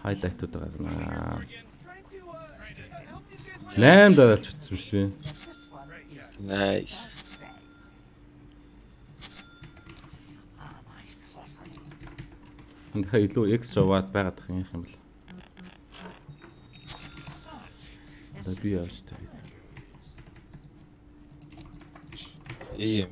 Хайлайтууд гарна. Лайм дараалж утсан шүү дээ. Nice. Энд хаа илүү extra watt байгаад байгаа юм бэл. Би явж таа. Ийм.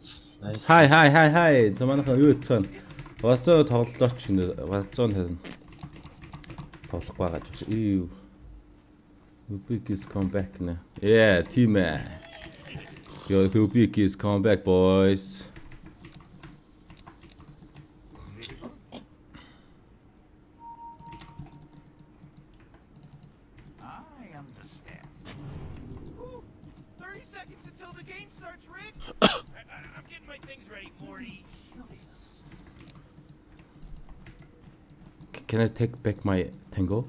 Хай. Заманах юу ийцэн. Валцоо тоглолооч валцоо тавина. Тоглох байгаа ч. Юу. Rubik is come back now. Yeah, team. Your Rubik is come back, boys. I understand. 30 seconds until the game starts, Rick. I'm getting my things ready, Morty. Can I take back my tango?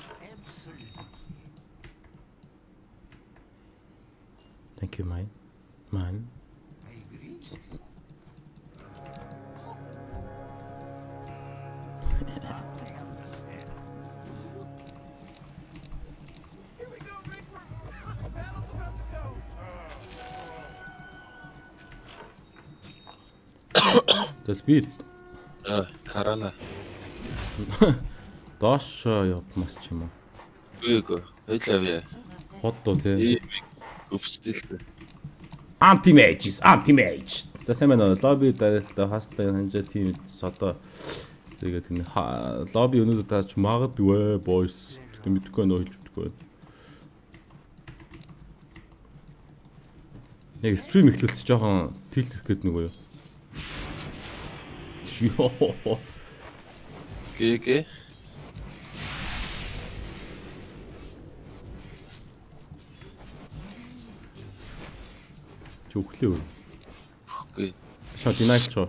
Thank you, man. I agree. I understand. Here we go, Rick. The battle's about to go. The speed. Карана. Доош явмас ч юм уу. Үгүй. Хойлоо. Хот доо тий. Өвчтөлтэй. Anti-mage. За сайн байна уу? Лобби дараалалтаа хастлын ханжаа тим одоо зэрэг тийм лобби өнөөдөр тааж магадгүй boys гэдэг мэдгүй нөө хэлж өгдөг. Яг стрим эхлүүлсэн жоохон тилт хийх гээд нэг үү? Ёо. Гээ. Өглөө. Үгүй. Шот динайч чоо.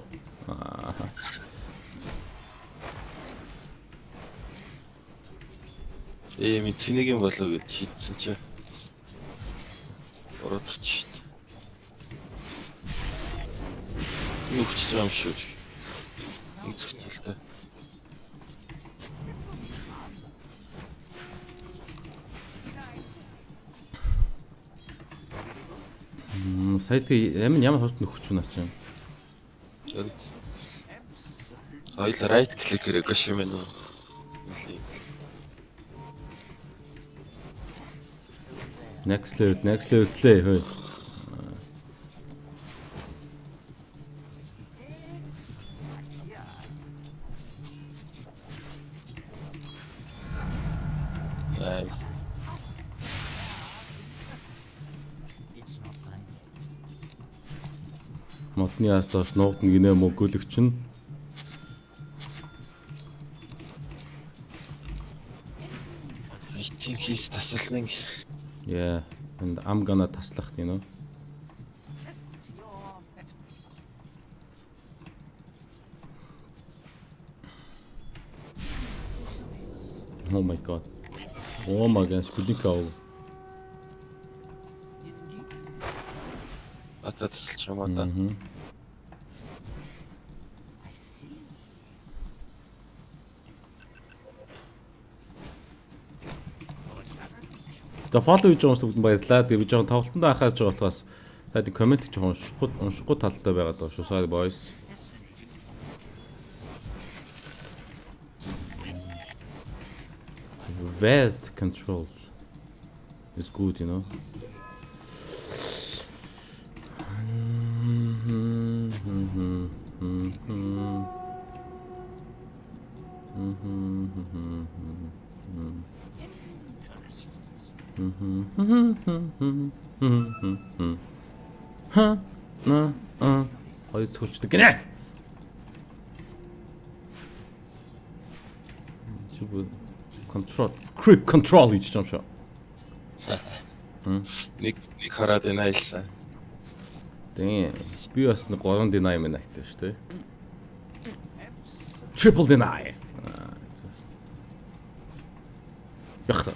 Ийм тэнэг юм болов гэж шийдсэн чи. Орооч шít. Юу ч юм шүү. Игцэлтэй. Сайт ямар хурд нөхөж байна ч юм. Хоёул right click хэрэг шимэн үү. Next level play хөөе. Модны артоос нуугдна гинэ мөгөөлөгч нь. I think he's таслахын. Yeah, and I'm gonna таслах, you know. Oh my god. Oh my gosh, бликау. Атад тасалж юм аа. За follow хийж байгаа хүмүүст баярлалаа. Тэгээ би жоохон тоглолтонд анхаарч байгаа болохоос сайд комент гэж уншихгүй талтай байгаад байгаа шүү. Sorry boys. Word control is good, you know. Хоёр төгөлчдөг гинэ. Control, creep control хийж юм шүү. Нэг хараад байна айлсаа. Тийм. Би бас 3 deny минь айтаа шүү дээ. Triple deny. Яхта.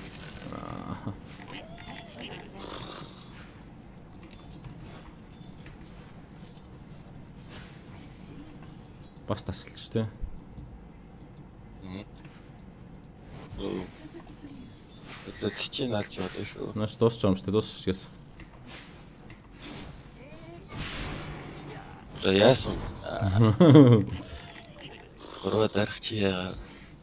Бас тасалж тээ. Төлөвлөгчийн алж болно шүү. Наач дуусч байгаа юм шүү дээ. Дуусчихгээс. За яасан? Гороо дарах чи яагаад?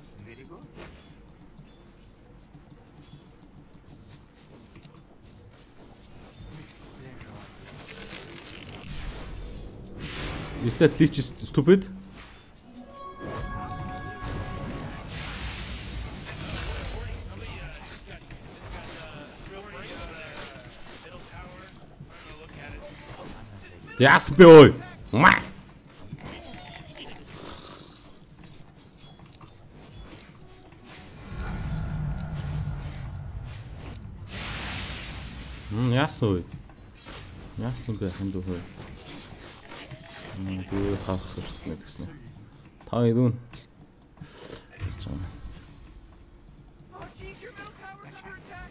Is that leech is stupid? Яас би ой. Ма. Яас ой. Яасан бэ хандуу хөө. Би хавах хэрэгтэй нэг гэсэн. Та ирүүн. Oh, jeez, your middle tower's under attack.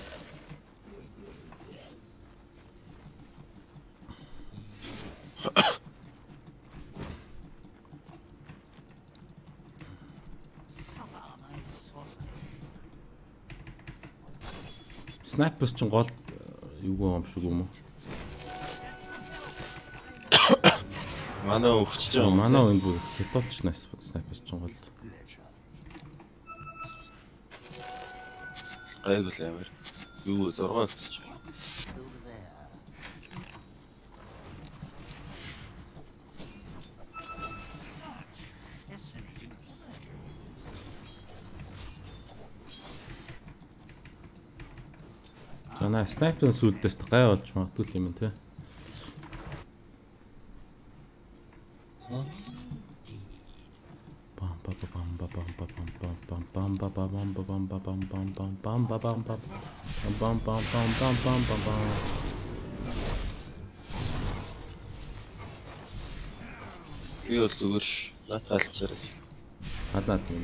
Снайперс ч гол юу юм шиг юм уу? Манай өгч жоо. Манай үнд бүр хятадч снайперс ч гол. Гайгүй л амар. Юу 6 өгч. Манай снайперын сүлдээс гай болж магадгүй юм те. Би бол зүгээр натаалчаар. Хадаад юм.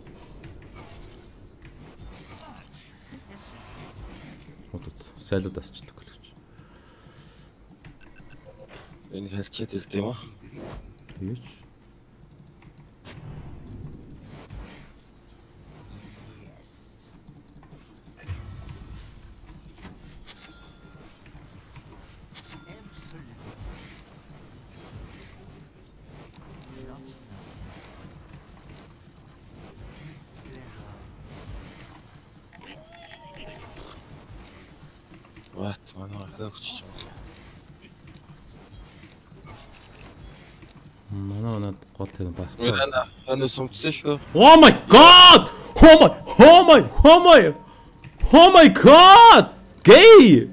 Салют асчлаа гэж. Энэ хэлчихэд ирд юм аа. Тэгэж. What? Манай өгч. Манай гол тэр байх. Манай сумцсан шүү. Oh my god! Oh my god! Gay!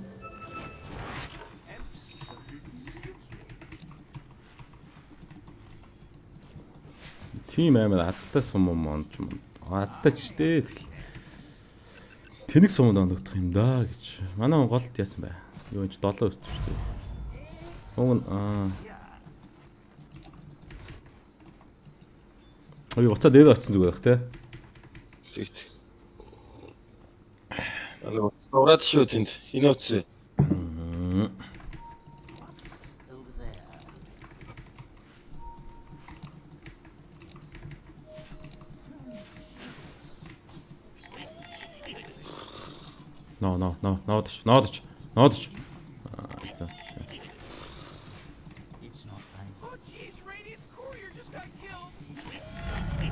Тим амар азтай сум юм. Азтай ч штэ. Тэнэг сумд ондогдох юм да гэж. Манай голд яасан бай. Юу ч 7 өссөн шүү дээ. Уг ой уцаа дээр очсон зүгээр бах те. Шийт. Алуу ураад шүү тэнд. Энэ утсан. Нодч. Oh, jeez, Radiant's courier just got killed.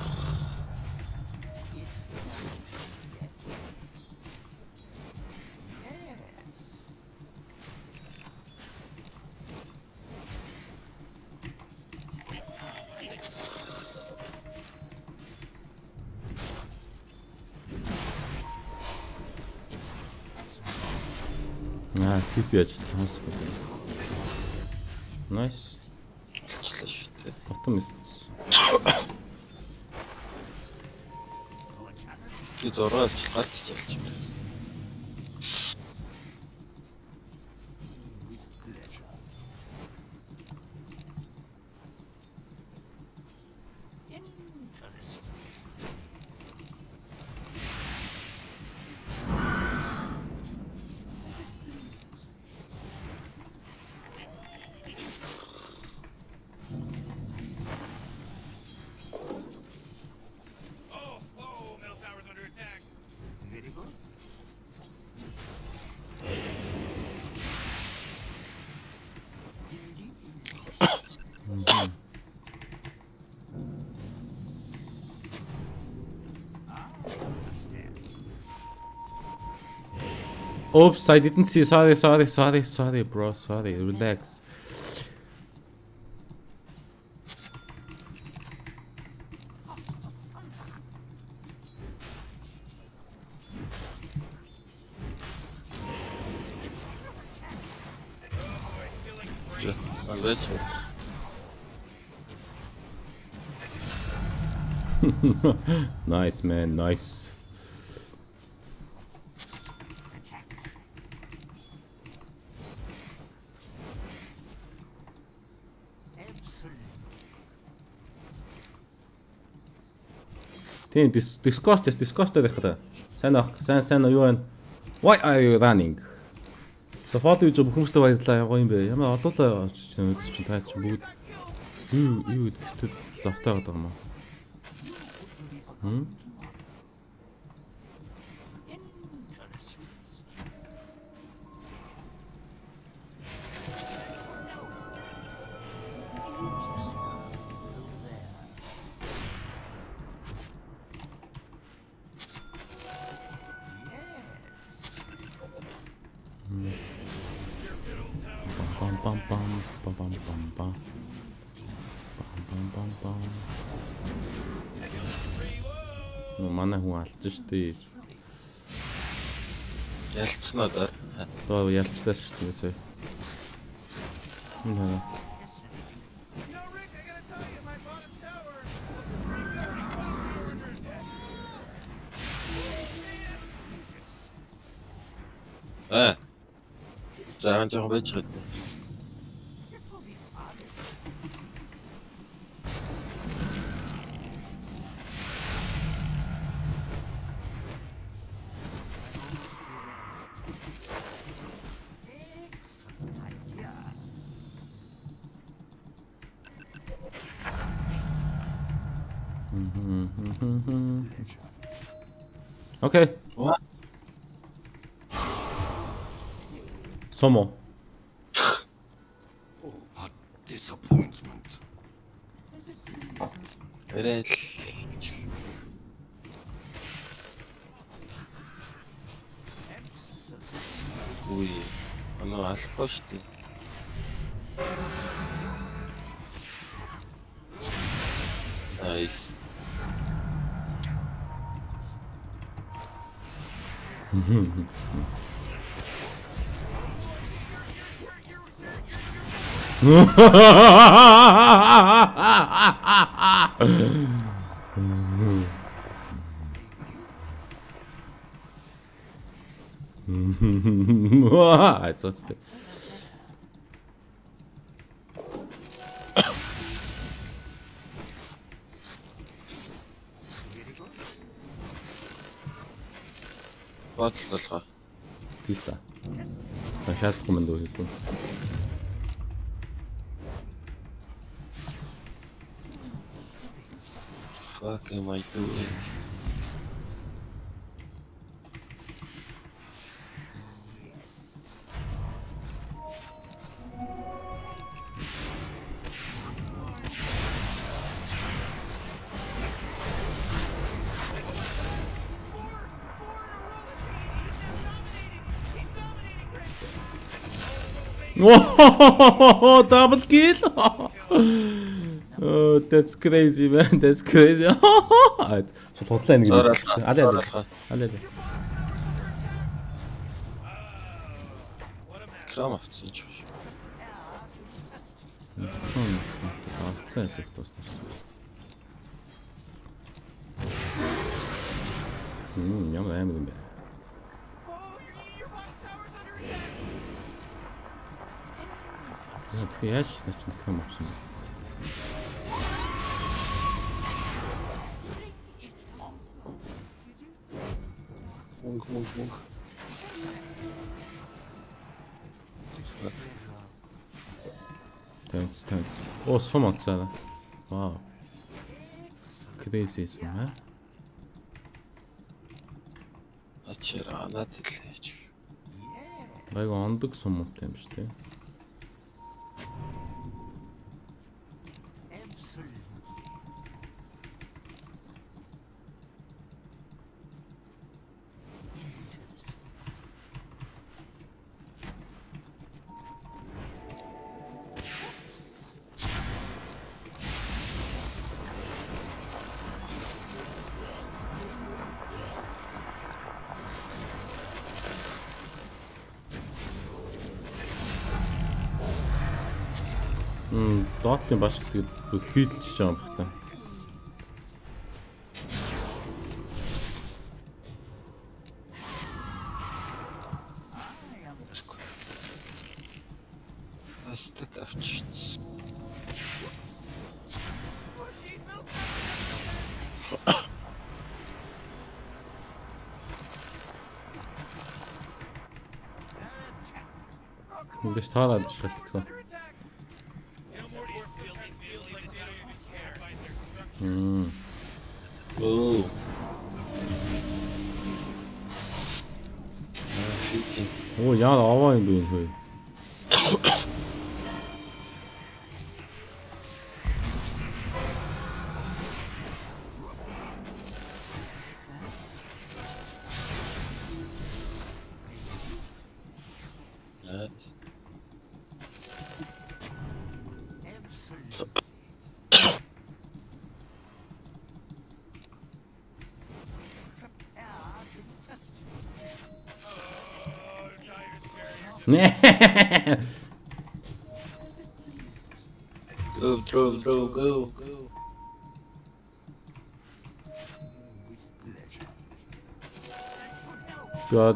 TP яаж таасгүй. Nice. Хэлчихлээ шүү дээ. Bottom is. Чи дөрөв галч чалж байна. Oh, middle tower's under Oops, I didn't see. Sorry, bro. Sorry. Relax. Вечер. Nice, man. Nice. Тийм Discord дээр их. Сайн ах, сайн юу вэ? Why are you running? So follow гэж бүх хүмүүстээ баярлалаа. Гоё юм бэ. Ямар олоолаа очиж чинь та чинь бүгд юу гэдэгт завтай байгаа юм аа. Манай хүн алдсан шүү дээ. Ялцнаа да. Одоо ялцлаа шүү дээ сая. You know, Rick, I gotta tell you, my bottom tower. За хан жоохон байж байгаа. Okay. What? Somo. A disappointment. Эрэл. Ui, алахгүй шүү дээ. Nice. I thought it. Бодлолгоо. Тита. Шаардахгүй мэн дөө хийх. Fuck am I doing? Whoa, double kill! Oh, that's crazy, man. That's crazy. Шууд худлаа нэг юм. Алаа. Крам авчихсан ч биш. Авцаа их тусна. Ямар амар юм бэ? Тэгэхээр яаж начнах юм авсан бэ? Мөнх. Танц. Оо, сум онцоо. Вау. Crazy сум, аа? Ачаараа надад хэлээч. Байг ондог сум юм шүү дээ. Доотлын баш гэдэг фидэлж байгаа юм байна та. Астак авчиж. Мэдээж таалаад шалтгаалдаг. Оо. Оо яа аваа юм бэ энэ хөө. Go. God.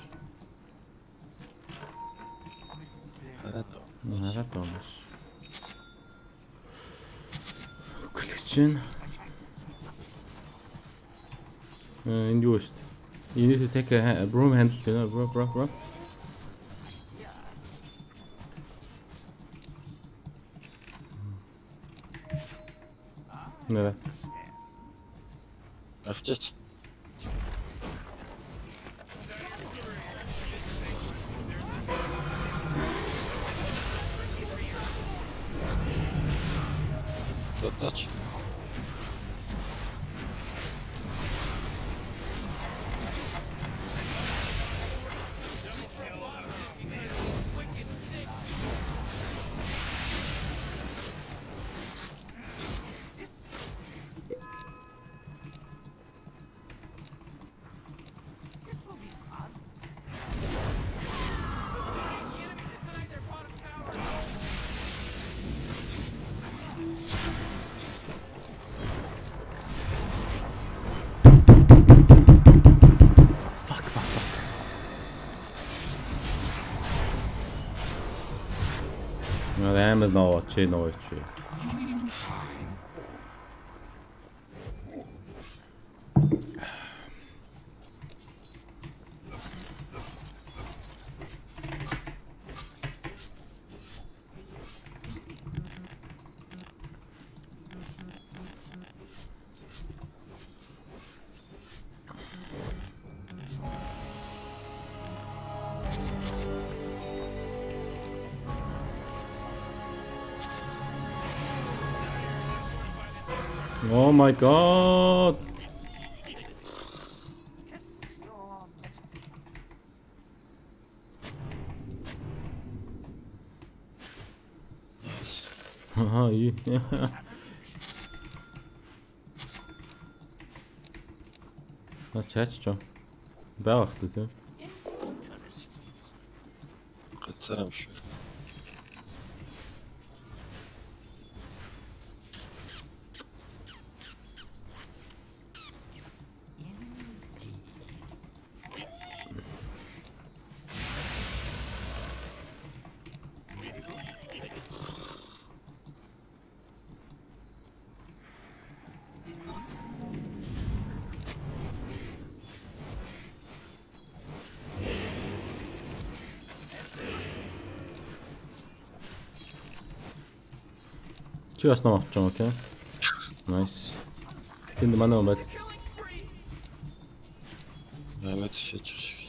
Хараад. Хараад байна. Collection. Энд юу шүү дээ. You need to take a broom handle, you know, bro. Nee. Авчиж. Touch. Амар новооч. Oh my god. Haha, iyi. Чаач жоо. Байгаа хэ тийм. Гацаар юм шиг. Чи бас ном авч байгаа тийм. Nice. Тэнд манай юм байл. Наваад шиж.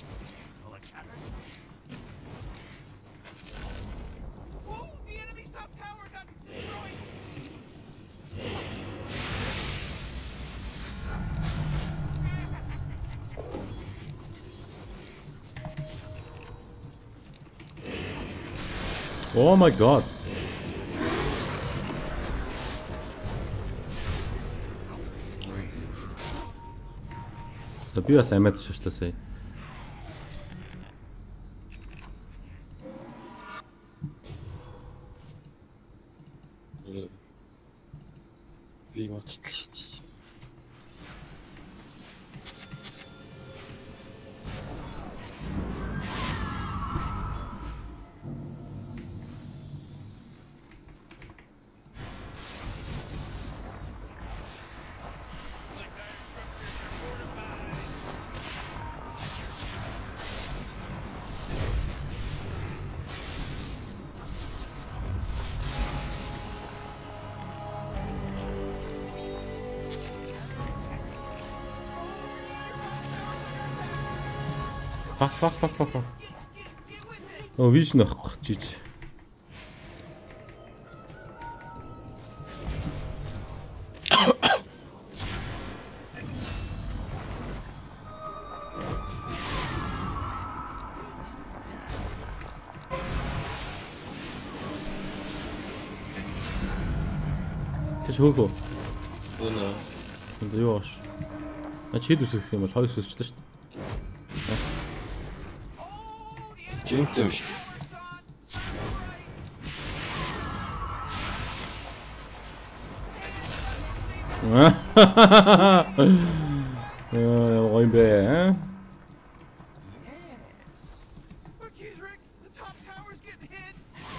The enemy's top tower got destroyed. Oh my god. Би бас амиад шашлаасаа. Fuck. Оо вижн авахгүй чиж. Тэш хөөхөө. Өнөө. Энд юу ааш? Ачид үсэх юм бол хоёр үсэлчлээ шүү дээ. Жинтэм ш. Ой бэ. Oh, jeez, Rick. The top tower's getting hit.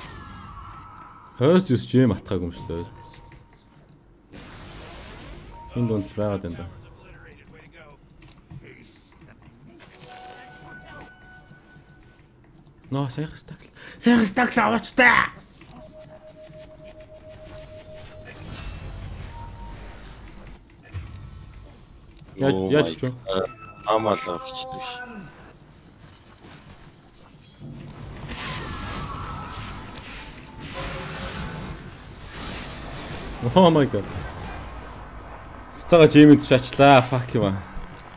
Хөөс зүс жим атгаагүй юм шүү дээ. Энэ донд байгаад байна да. Obliterated. Way to go. Ноо сайхан стакл. Сайхан стакл аваачтай. Яаж ч юм. Амаалаа бичдэг ш. Oh my god. Цаага жимэд шачлаа. Fuck юм аа.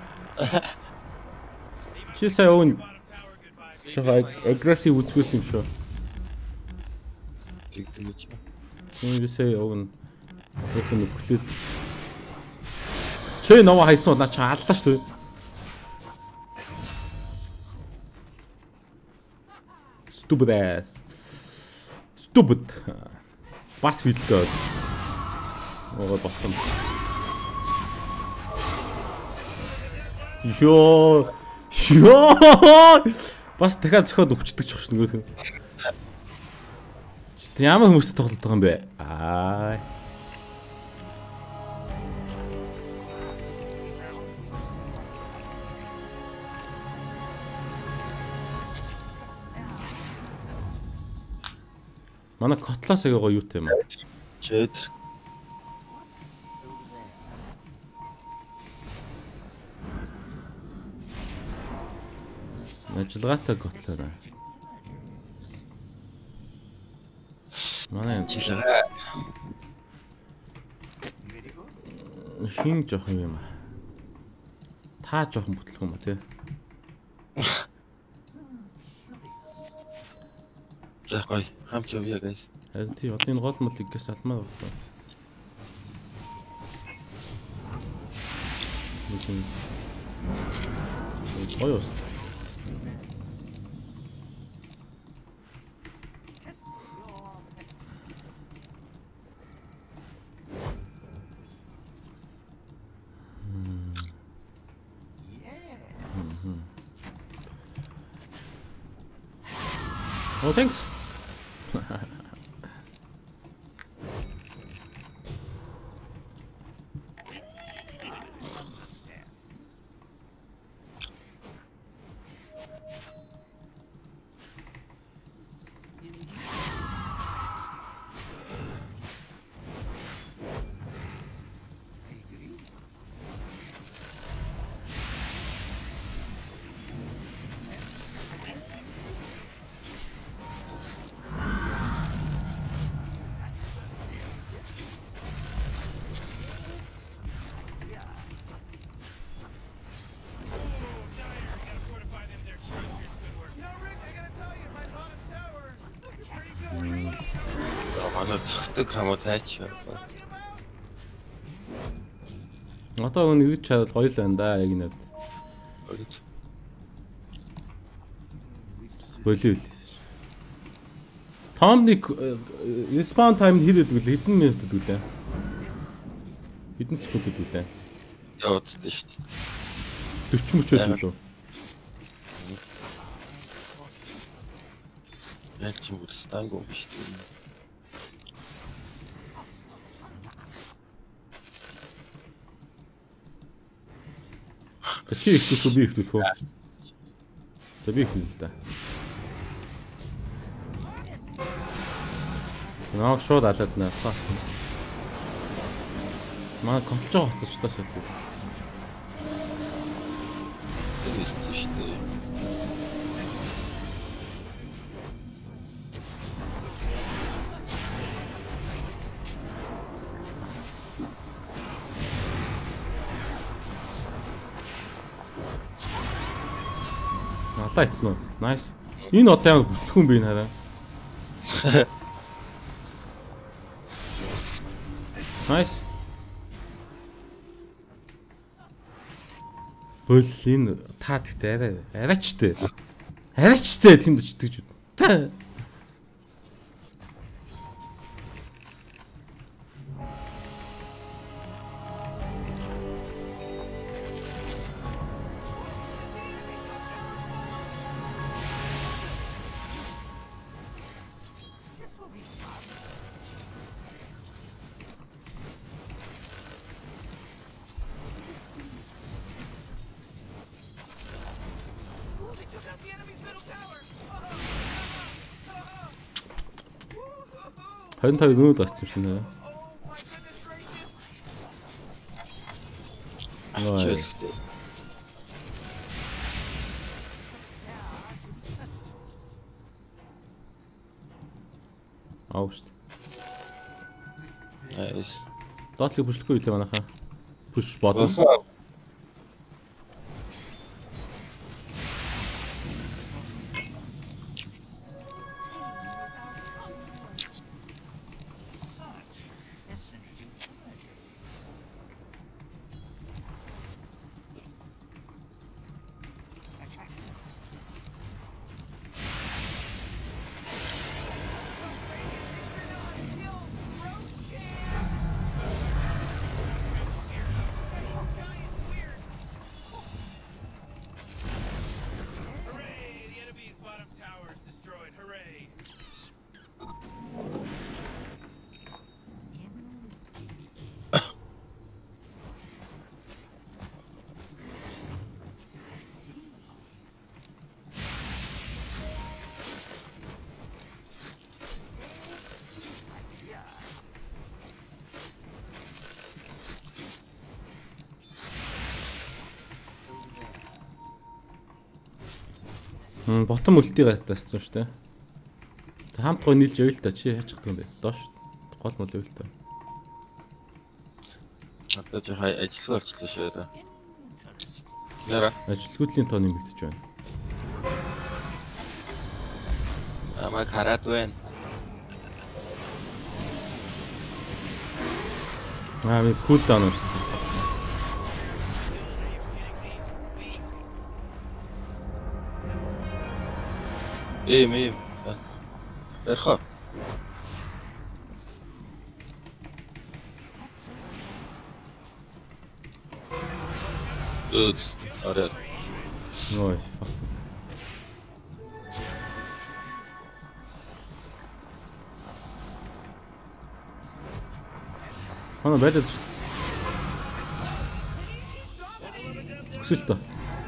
Чи сая өн жоо агрессив үзгээс юм шүү. Тэгтэн ч. Тийм бисээ өн их нүклэл. Чи нова хайсан бол наа чи аллаа шүү. Stupid ass. Stupid. Бас фидлээ. Оо болсон. Ёо. Бас дахиад зөхиод өгчдөг ч багш нөгөө. Чи ямар хүмүүстэй тоглоод байгаа юм бэ? Аа. Манай котлаас аяга гоё юутай юм аа. Чэд. Ажиллагаатай котлоо. Манай Жилээ. хин жоохон юм аа. Та жоохон бүтлэх юм ба тий. За гоё. Хамт явъя guys. Харин тий одоо энэ гол мөл игээс алмаа байна. Гоё ус. Oh, thanks. Манай цогтөг хамаа тайч. Одоо өн нэгж чадвал гоё л байна да яг нэвд. Болиул. Томник respawn time хэд өгдөг вэ? Хэдэн минут өгдөг вэ? Хэдэн секунд өгдөг вэ? Явагддаг шүү дээ. 40 мөч өгдөг лөө. Ялч юм бүр станго биш тийм. За чи их төлөв би их төлөв. За би их л да. Наа шууд алаад наа. Маа контролж байгаа хоцорчлаа шат. Тэгсэн шүү дээ. Алаа ицсэн үү? Nice. Энэ одоо ямар бүтлгүн бэ хараа. Nice. Хөл энэ та гэхдээ арайчтэй. Арайчтэй тэнд очдөг. Харин та юу дацсан юм шинэ. Ачаалхтай. Ауст. Nice. Доотлыг бүшлэхгүй үү манайхаа. Push bottom. Hooray! The enemy's bottom tower is destroyed. Hooray! Ботом үлтий гатаасан шүү дээ. За хамтгой нийлж явъя л та чи хаачих юм бэ? Доош гол мөл байл та. Одоо жоо ажил болчихлоо шүү дээ. Яра. Ажилгүйдлийн тоо нэмэгдэж байна. Амаа хараад байна. Би кул даун урьсан. Эм. Ярха. Арай. Ой. Хана байдаг шүү. Өсөл тоо.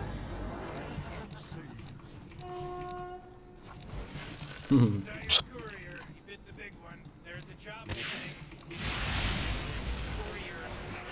Courier, you bit the big one. There's a job opening. Courier.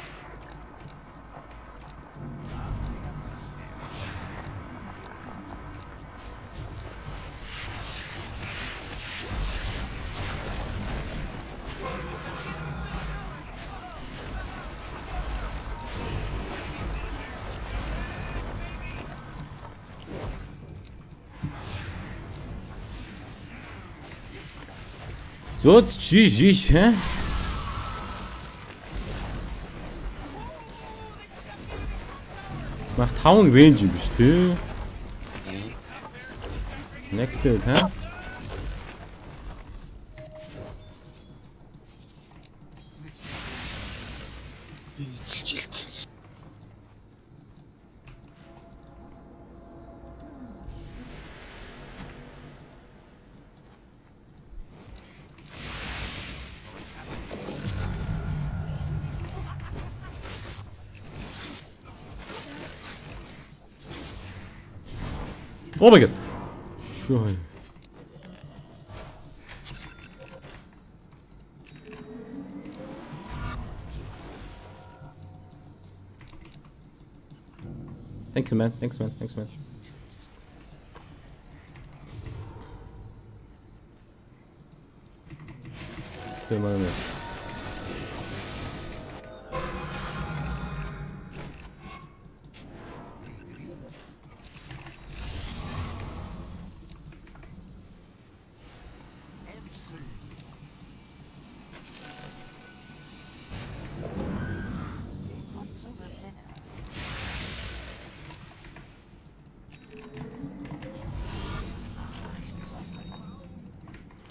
Зөөц чи хэ? Мах 5 range юм биш тий. Next level хэ? Oh my god. Sure. Thank you, man. Thanks, man. Thanks, man. Come on, man.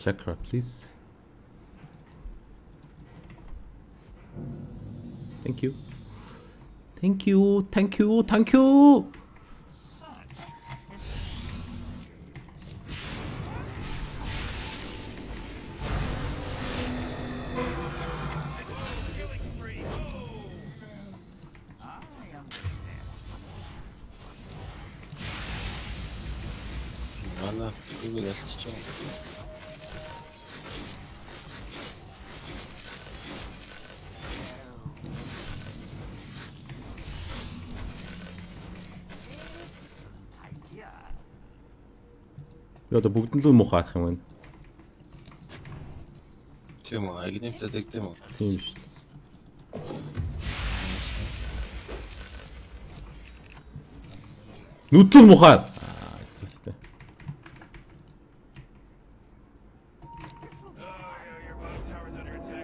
Chakra, please. Thank you. Thank you. Thank you. Thank you. Она игүй ясч чам. Яа да бүгд нь л мухаах юм байна. Тийм үү, агнемтэй дэгдэм үү? Тийм шүү. Нүдэн мухаа. Зүстэй. Your bottom tower's under attack.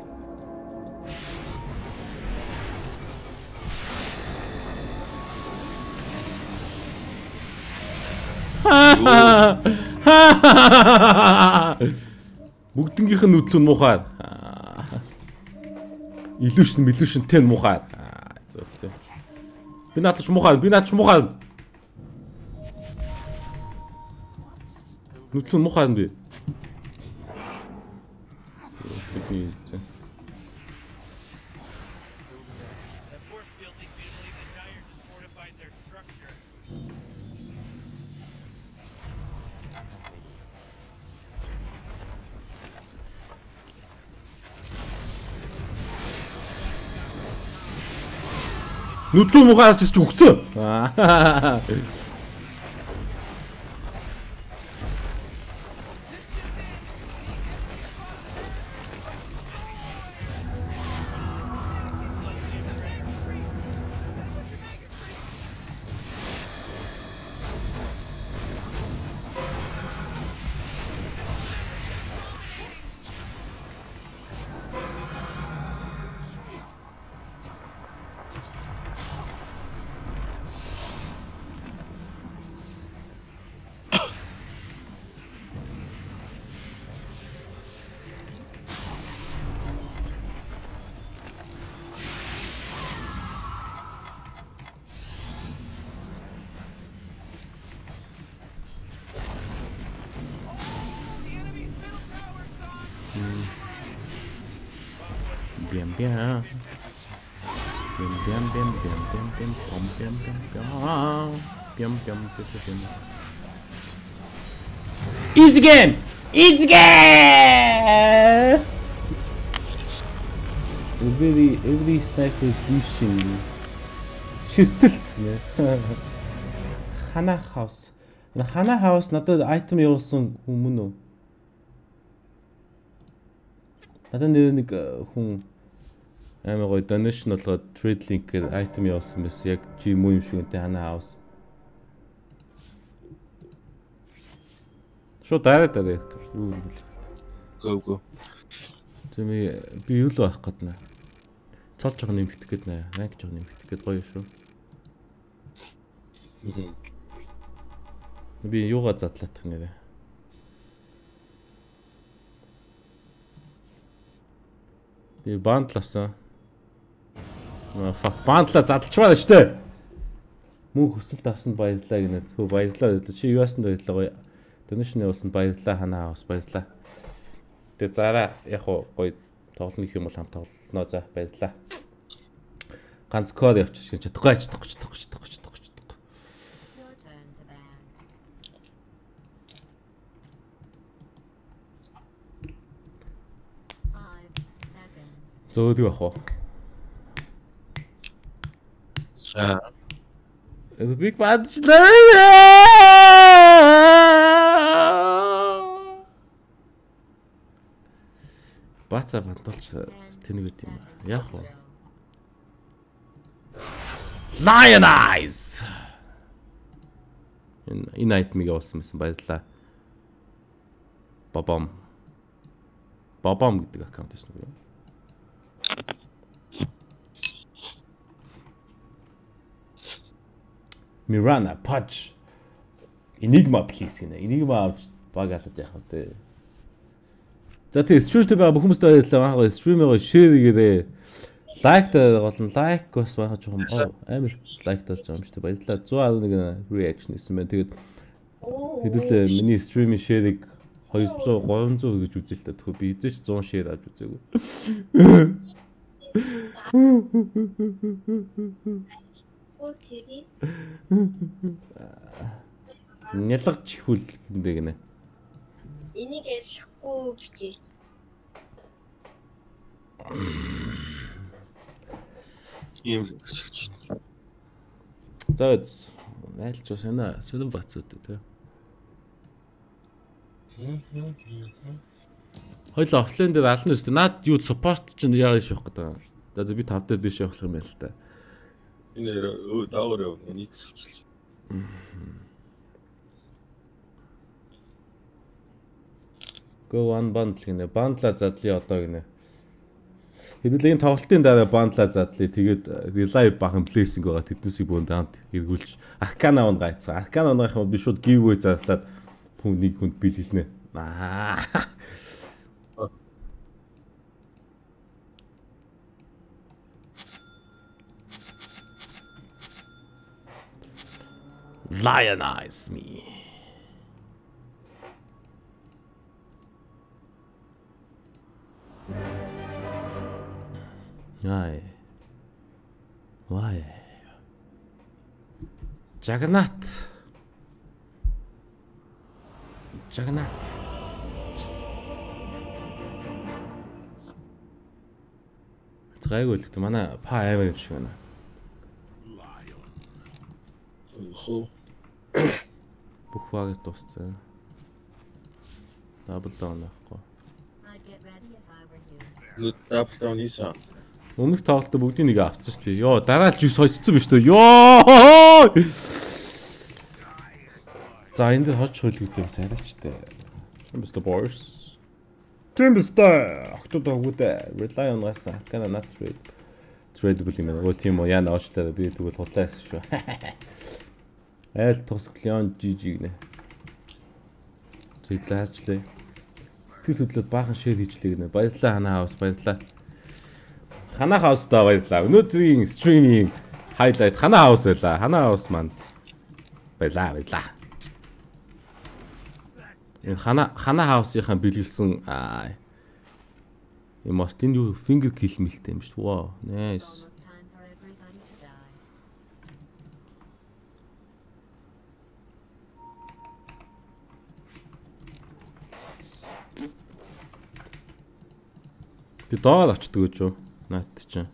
Бүгднгийнх нь нүдлэн мухаа. Illusion тэн мухаа. Зүстэй. Би наадч мухаа. Нүдлэн мухаа юм би. Би That force field leads me to believe the Dire just fortified their structure. нүдлэн мухаас ч үгцэн. Easy game! Easy game! Every sniper vision. Ширтэлцгнэ. Хана хаус. Хана хаус надад item явуулсан хүн үү? Надад нэг хүн амар гоё donation болгоод trade link-ээр item явуулсан байсан. Яг чи муу юм шиг үнтэй хана хаус. Шо дараа юу юм бэ? Go. Би юу л байх гээд нэ. Цол жоо нэмэгдэх гээд нэ. Ранг жоо нэмэгдэх гээд гоё шүү. Би юугаа задлаах нэрэ. Би бандласан. Fuck бандла задлчмаар штэ. Мөн хүсэлт авсанд баярлалаа гинэ. Хөө баярлалаа. Чи юу яасан баярлалаа гоё. Donation явуулсанд баярлалаа ханаа авс баярлалаа. Тэгээ зараа яг гоё тоглоно гэх юм бол хамт тоглоно за баярлалаа. Ганц код явчих гэж чадахгүй чадахгүй. Зөөдөг ах уу? Big bad Баца бантуулч тэнэг гэт юм. Яг уу. Lion Eyes. Энэ айтмыг явуулсан байсан баярлалаа. Бабам гэдэг аккаунт байсан уу? Mirana Pudge. Enigma please гинэ. Enigma авч баг алаад яах вэ? За тийм стримтэй байгаа бүх хүмүүстээ баярлалаа. Маагаа стримээ share хийгээрэй. Лайк болон лайк бас маагаа жоохон амар лайк тааж байгаа юм шүү дээ. Баярлалаа. 111 reaction хийсэн байна. Тэгээд хэдүүлээ миний стримийн share-ийг 200 300 гэж үзээ л та. Тэгэхээр би эзэж 100 share авч үзээгүй. Окей. Нялгаж ихүүл гэдэг гинэ. Энийг ярилцахгүй бичээ. Ийм л гэж байна. За найлж бас энэ сонирн бацууд тий. Хоёул офлайн дээр ална шүү дээ. Наад юу support чинь яа гэж явах гэдэг. За би 5 дээр дэше явах юм байна л та. Энэ даавар нэг хэвчил. Go one bundle гинэ. Бандла задлаа одоо гинэ. Хэдүүлээ энэ тоглолтын дараа бандла задлаа. Тэгээд live бахан blessing байгаа тэднээсийг бөөнд хамт эргүүлж Arcana он гайцгаа. Arcana оных юм би шууд giveaway зарлаад нэг хүнд биелүүлнэ. Lionize me. Why? Jagannath. Гайгүй л гэдэг манай па аймаг юм шиг байна. Бүх багт дууссан. Дабл даун авахгүй. Нүд дабл хийсэн. Өмнөх тоглолтод бүгдийг нэг авчихсан шүү дээ. Йоо, дараалж юу сойцсон биш үү? Йоо! За энэ дөр хоч хөлгүүдээ бас арайчтай. Mr. Boys. Mr. Октодо гүдэ. Rely on us. Kana not trade. Trade-гүй юм аа. Тийм үү? Яна оочлаа би тэгвэл худлаас шүү. Айл тусах Leon GG гинэ. Зэдлээ хаачлаа. Сэтгэл хөдлөд баахан шеэр хийжлээ гинэ. Баярлалаа Хана хаус, баярлалаа. Хана хаустаа баярлалаа. Өнөөдрийн стримийн highlight Хана хаус байлаа. Хана хаус маань баярлалаа. Энэ Хана хаусынхаа бэлгэлсэн эмортын юу finger kill мэлтэй юм шүү. Wow, nice. Би доор очдөг гэж юу? Наад чинь.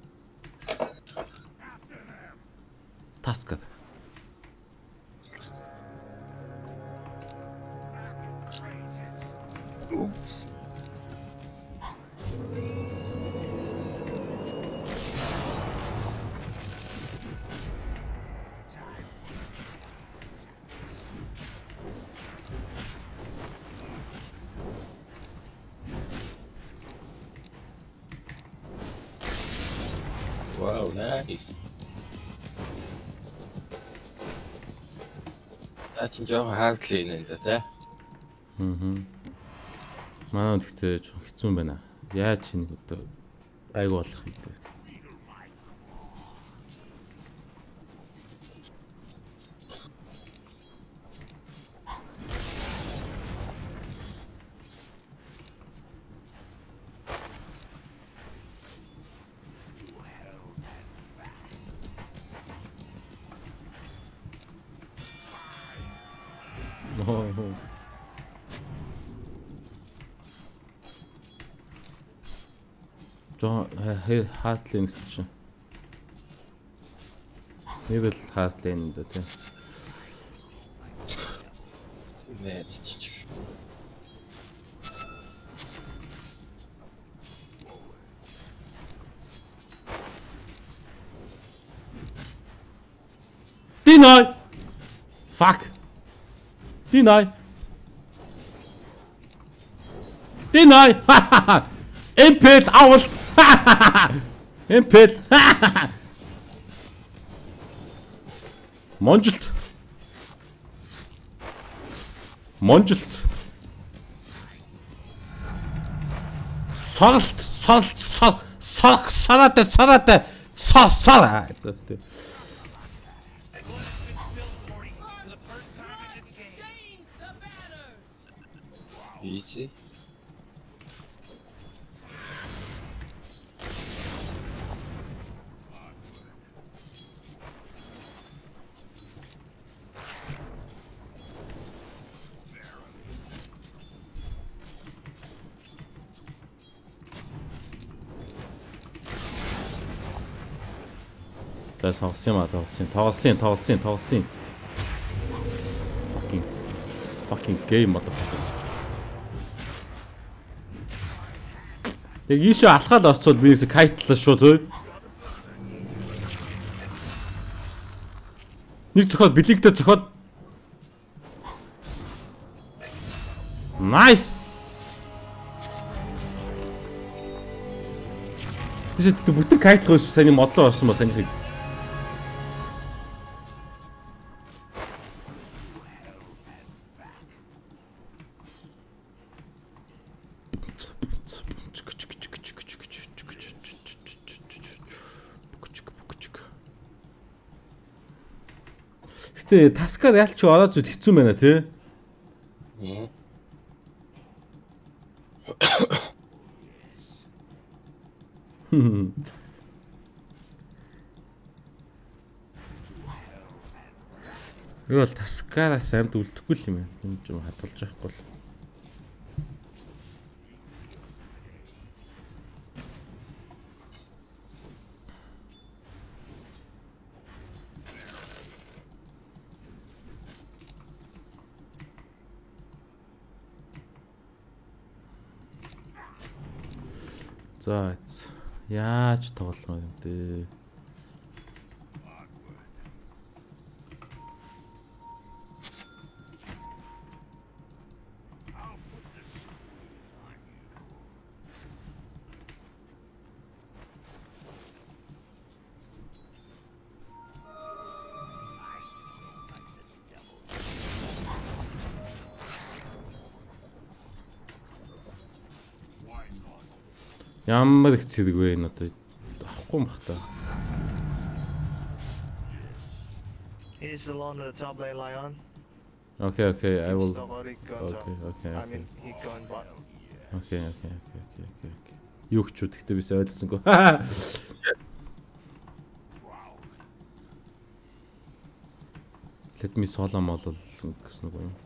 Таскад. Oops. Wow, nice. Аачин жоохон hard clean энэ тэ. Манай гэхдээ жоохон хэцүү юм байна. Яаж нэг одоо айгу болох юм бэ? Жоо хартлын гэсэн чинь. Нэг л хартлын дээ тийм. Нэ. Deny. Fuck. Deny. Impel owl. Impel. Monjolt. Easy. За тоглосон юм аа тоглосон. Fucking game motherfucker. Яг ийшээ алхаал орцвол биээс кайтлаа шүү төө. Нэг зөхиод билигдээ зөхиод. Nice. Тэсэд бүтэн кайтлах байсан саний модлоо орсон ба санийхыг. Гэтэ таскаар ялч ороод зүт хэцүү байна тий. Юу л таскаараас амд үлдэхгүй л юм байна. Юм ч юм хадгалж байхгүй л. За яаж тоглоно юм бэ? Ямар их зэрэг вэ энэ одоо авахгүй юм бах та. He's alone on the top lane, Lion. Okay, I will. Nobody goes up. Okay. I mean, he going bottom. Okay. Юу ч үү гэхдээ бис ойлгосонгүй. Let me solo model гэсэн үг юм.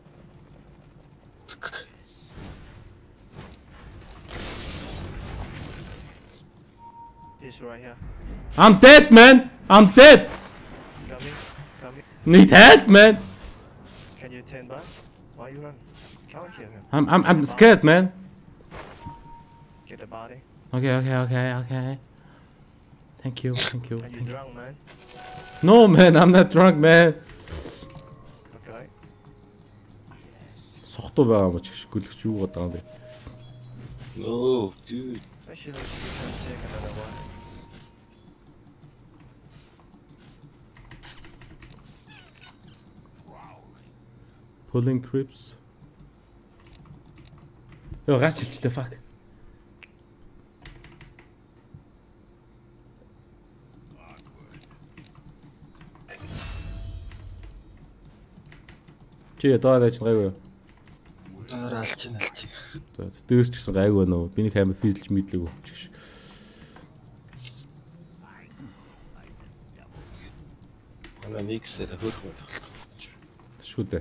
He's right here. I'm dead, man. I'm dead. Coming. Need help, man. Can you turn back? Why you run? Can't kill him. I'm scared, man. Get the body. Okay. Thank you. Are you drunk, man? No, man, I'm not drunk, man. Okay. Сохтуу байгаа юм ч гүлгч юу гадаг юм бэ? No, dude. Actually, you can take another one. Pulling creeps. Яа гаш чилчлээ fuck. Чи ядаарч гайгүй. Алч. Дээрс ч гэсэн гайгүй байна уу? Биний таймер физэлж мэдлэг өгч. Ана миксээр хөрхөн. Шүү дээ.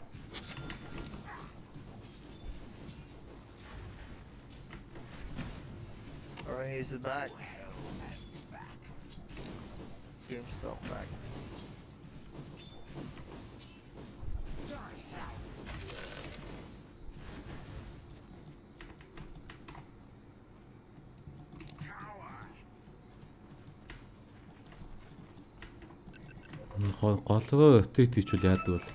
Alright, he's back. Grimstock back. Голроо өтөйт хийчихвэл яадаг бол.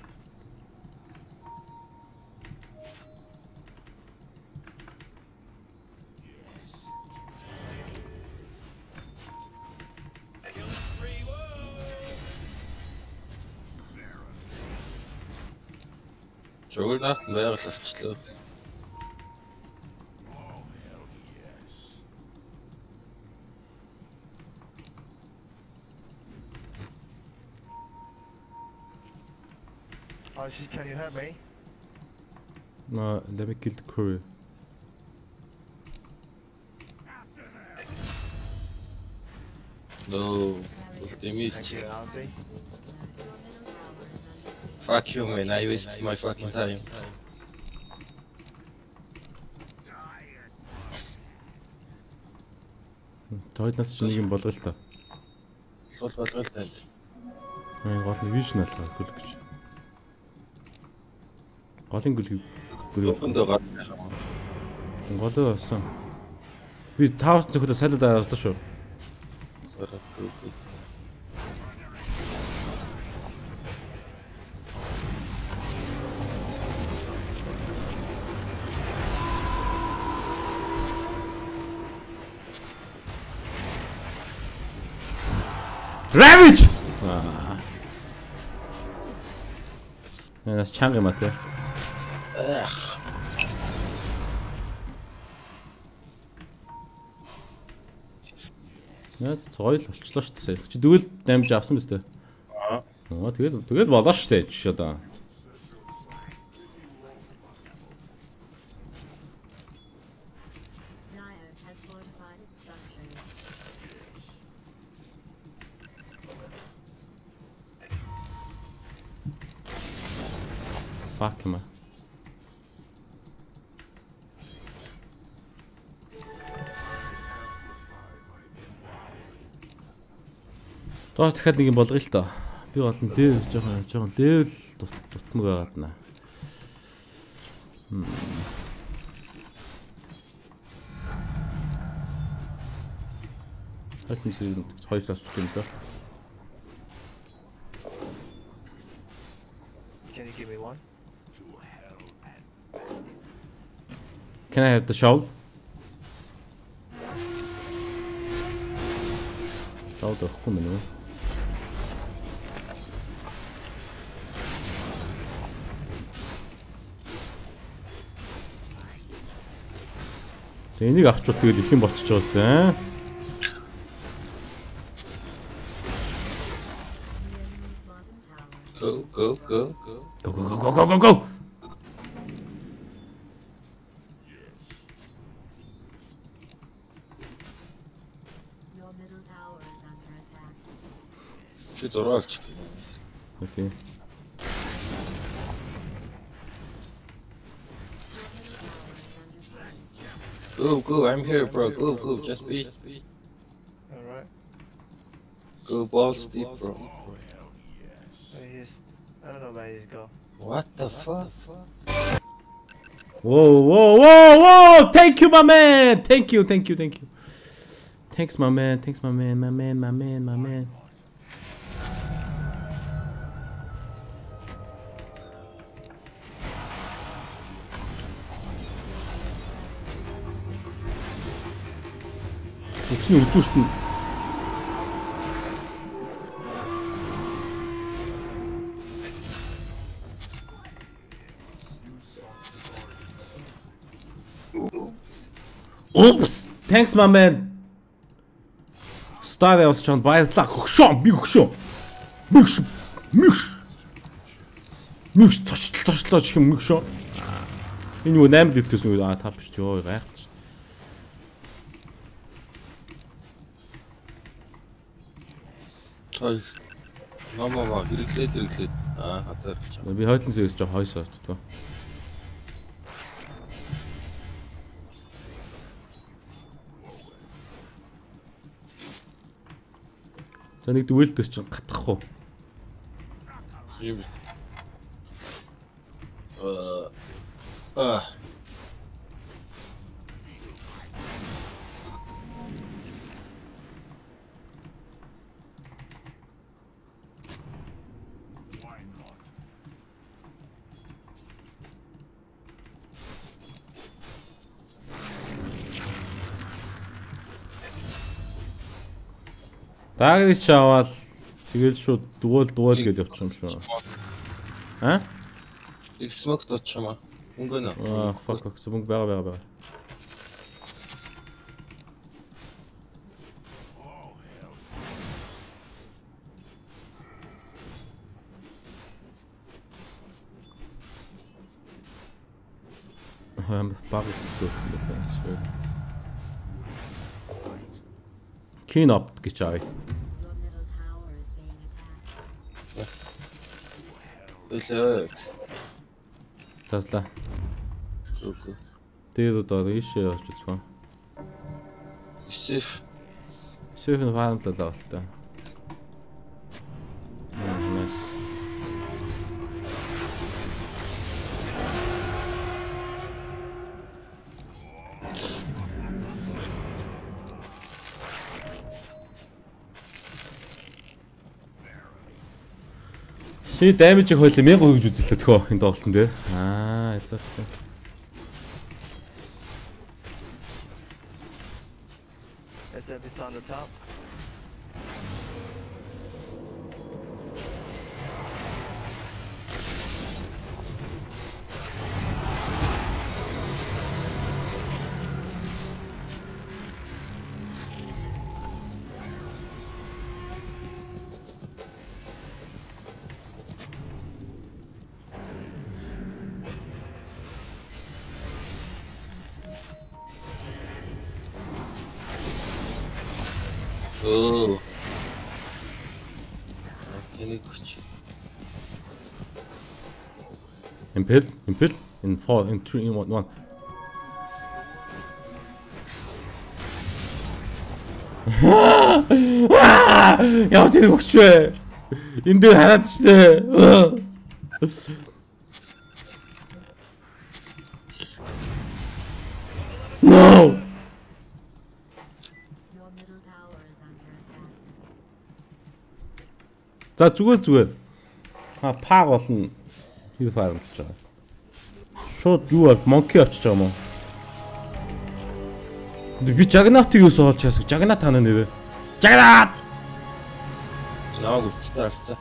Жогнат байгаль арчлаа. Oh, can you help me? No, let me kill the courier. No. Ultimate. Thank you, Auntie. Fuck you, man. I wasted my fucking time. Тойлоос чи нэг юм болгоо л тоо. Болтой. Гол нь вижн алгаа гүлэх гэж. Голын гүлгийг Өндөө гад. голоо болсон. Би таарч зөвхөн салид авлаа шүү. Ravage! Нас чанга юм аа тий. Яа цойл болчлоо шүү дээ. Чи дүүл дамж авсан биз дээ. Тэгээд болоо шүү дээ чи одоо. Fuck man. Доор дахиад нэг юм болгоё л тоо. Би бол левел жоохон левел дутмаг байгаад наа. Хайлтны зүйл хоёрсоос ч юм даа. Can you give me one? Can I have the shovel? Shovel өгөхгүй мэн үү? Энийг авчвал тэгэл их юм болчихж байгаа зү. Go. Go. Your middle tower is under attack. Чи зураач. Окей. Go, I'm here, bro. Go, just be. Alright. Go balls deep, bro. Where he is? I don't know where he's go. What the fuck? Whoa! Thank you, my man. Thank you. Thanks, my man. My man. Үчний үзүүлэлт нь Oops! Thanks, my man. Star явуулж чанд баярлалаа. Хөгшөө. Миш цочлоо чих юм хөгшөө. Энэ юу 8 литээс нэг тав биш ёо гайхалтай. Той. Мама хэрэглээд. Хатар. Би хойдлон зөөс жоо хойсоо очтгоо. За нэг дүгэлдэс чинь гатах уу? Юм. Даагыг ч аваад тэгэл шууд дуул гэж явчих юм шүү. Их смок точмаа. Мөнгө нэ. Fuck мөнгө байгаа. баг гэсэн байна. Clean up гэж аа. Your middle tower is being attacked. Ölөө. Таслаа. Үгүй. Тэгээд одоо ийшээ явж үзсэн. Сиф. Сэфэн фаанлалаа болтой. Nice. Чи damage-ийг хойлоо 1000% гэж үзлээ төхөө энэ тоглолтын дээр. Эцэст. It's on the top. Оо. Энийг хүч. Impel in 4 in 3 in 1. Яа тэр өгч вэ? Энд дээр хараад штэ. No. Your middle tower is under attack. За зүгээр. Паг болно. Хил фармлж байгаа. Шууд юу бол монки авчиж байгаа юм уу? Би Жагнатыг юу соолж яасаг. Жагнат таны нэрээ. Жагнат! Намайг үттэй харцаа.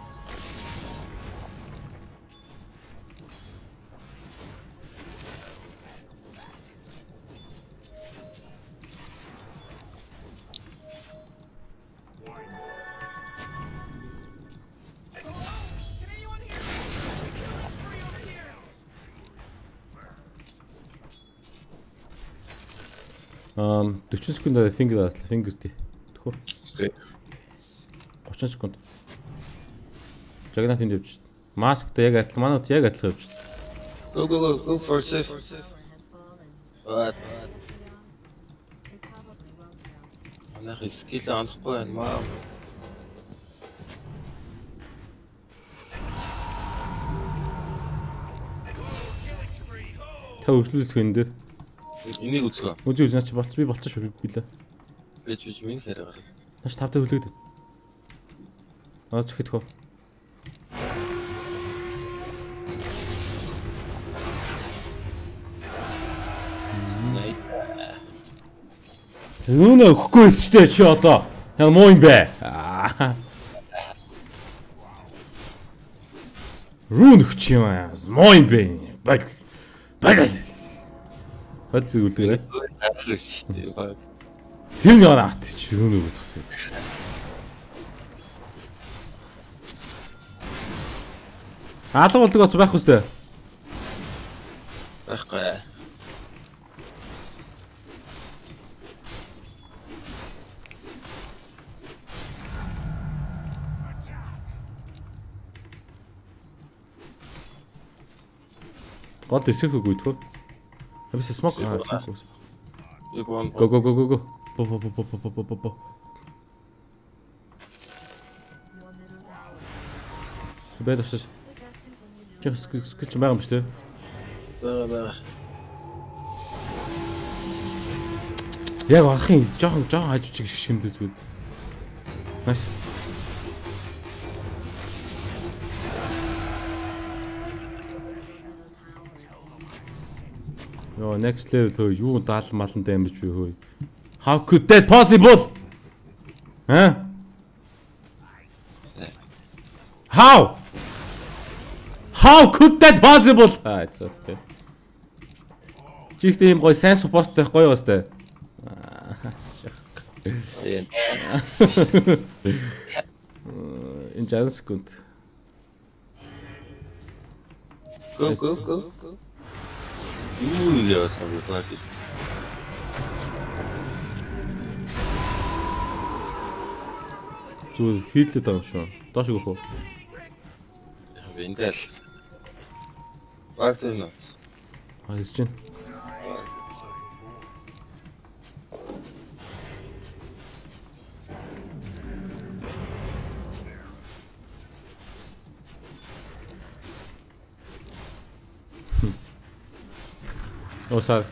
Um 40 секунд finger тий. Төхөө. Окей. 30 секунд. Жагнат энд явж. Масктай яг адил манайд яг адилхан явж. Go for safe. Tower has fallen. What? It probably won't help. Манайх скил анахгүй байна маа. Та өглөөдөх энэ дээр. Энийг үзгөө. Үзээ наач болц би болцсон шүү билээ. Бэж минь хэрэг гарах. Наач тавтай өглөөд. Зөвхөд хөө. Най. Юунаа өгөхгүй шүү дээ чи одоо. Яг муу юм бэ. Рүүн өгч юм аа. Муу юм бэ. Баг. Хол зүгүүлдэгрээ. Тэр нэг наат чи рүүн өгөх тий. Алга болдог бот байх үстэй. Байхгүй. Гол дэсэх үгүй тхөө. Habis smoke. Smoke. Go. Go. По. Your middle tower. Тэбэд авчиж. Just continue doing Скич байгаа юм шүү дээ. Бага. Яг ахын жоохон хажуучих шимдэ зүгт. Nice. Yo, next level хөө юу даал малан damage вэ хөө. How could that possible? How could that possible? It's чихтэй юм гоё сайн supportтай гоё бастай. In just a second. Go. Юу яасан бэ таа. Зүгээр фидлээд байгаа юм шүү. Доош өгөх үү? Винтэл. Багтана. Хайс чинь. Осаа.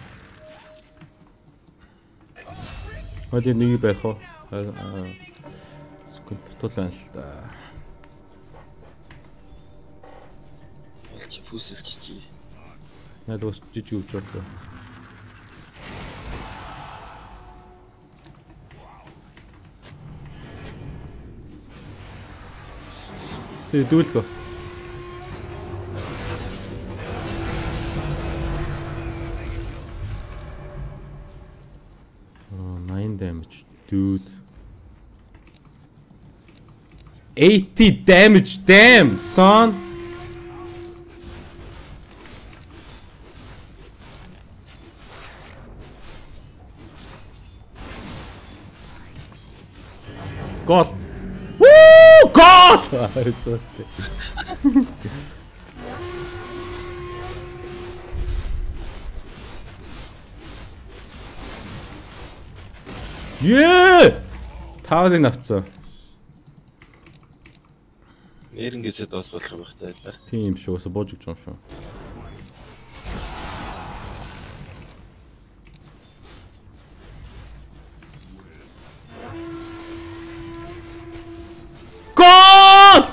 Ходи нэг байх уу? Секунд тутуулаа л да. Чи пүсэлч чи. Надад бас жижиг үуч болоо. Тэг дүүлгөө. Oh, 9 damage, dude. 80 damage, damn, son. Goal. Woo! Goal! It's okay. Yeah! Тавын авцсан. Нэрнгээсээ доос болох байх таа. Тийм шүү, бууж өгч юм шүү. Goal!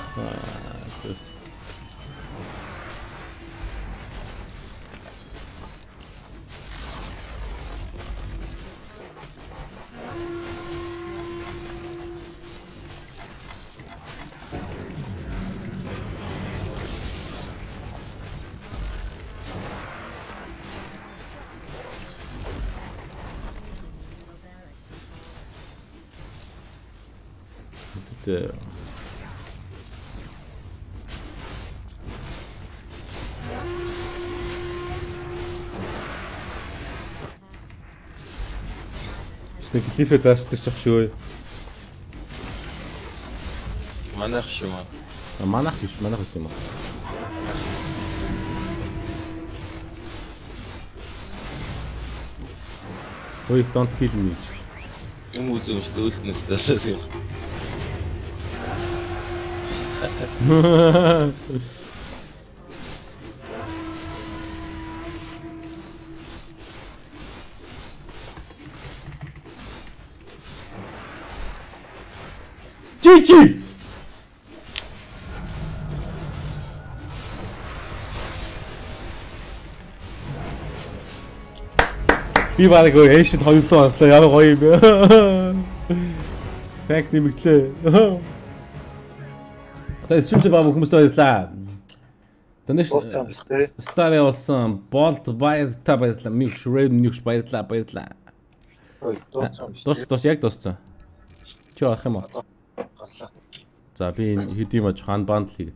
Тэ. Нэг клифэд даашдаг шүү. Манайх шүү. Манайх биш, манайх байсан юм уу? Ой, don't kill me. Юм үзэн стүүлснэс таашаа. GG! Би бараг эшэд хоёулаа боллоо. Ямар гоё юм бэ? Танк нэмэгдлээ. Тэс шүлээ баа хүмүүст баярлаа. Танаш старый болсон. Болт баярлаа. Микс рейд микс баярлаа. Ой, дууссан. Дус яг дууссан. Чи авах юм уу? Гарлаа. За би хэдийм аж хан бандл хийгээд.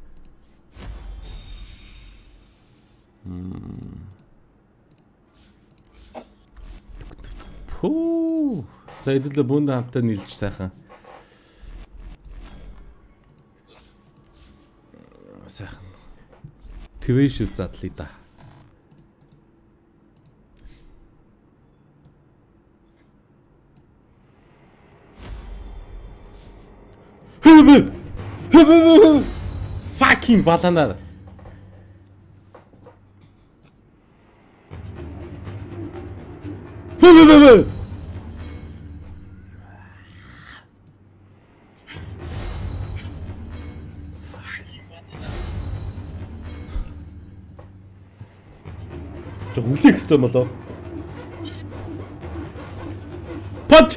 Хөө. За эдэлээ бүндэ хамтаа нийлж сайхан. Сайхан. Трэш задлаа да. Fucking баланаар. Хүлээх ёстой болоо. Пот.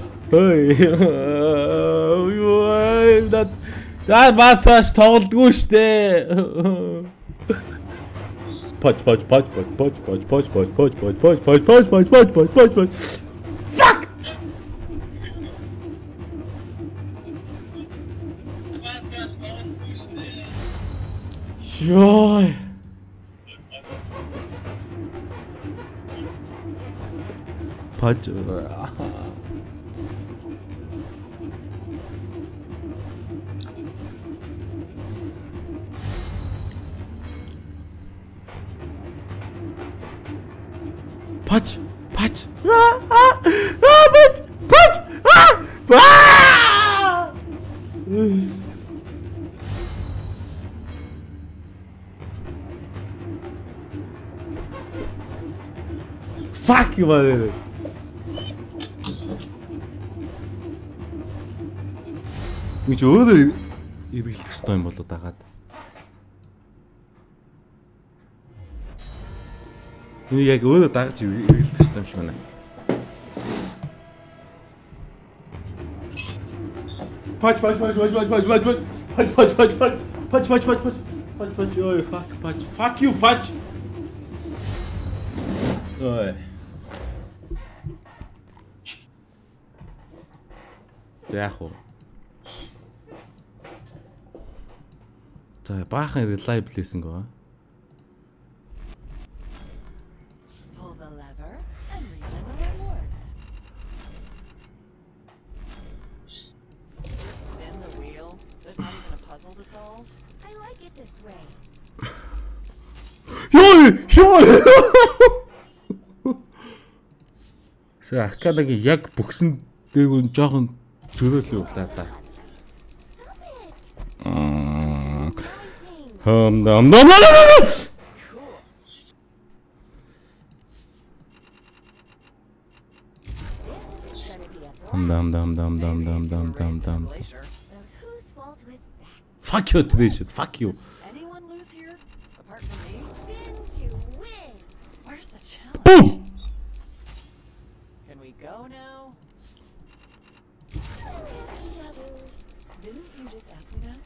Ой, да бацааш тоглдгүй штэ. Пот. Fuck. Ёй. Паж. Паж. Паж. Fuck you man. Нэг ч өөрөө эргэлдэх ёстой юм болоо дагаад. Энийг яг өөрөө дагаж эргэлдэх ёстой юм шиг байна. Пач. Ой, fuck you, пач. Ой. Яг уу. За баахан лайв плейсэн гоо. Pull the lever and read the rewards. Just spin the wheel. There's not even a puzzle to solve. I like it this way. Сая Акадагийн яг бүгсэн дээгүүр жоохон зөрөөлөө явлаа да. Fuck you today shit. Fuck you. Anyone lose here? Apart from me? Spin to win. Where's the challenge? Boom. Can we go now? Didn't you just ask me that?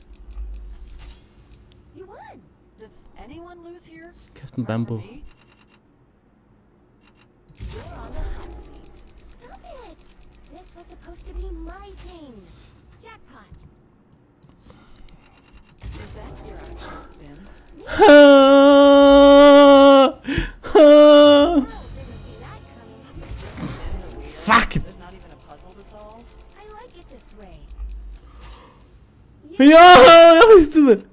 You won. Does anyone lose here? Captain Apart from Bamboo. me? You're on the hot seat. Stop it. This was supposed to be my thing. Jackpot. Is that your actual spin? Didn't see that coming. Spin the wheel. Fuck it. There's not even a puzzle to solve. I like it this way. Яа, яств. Is that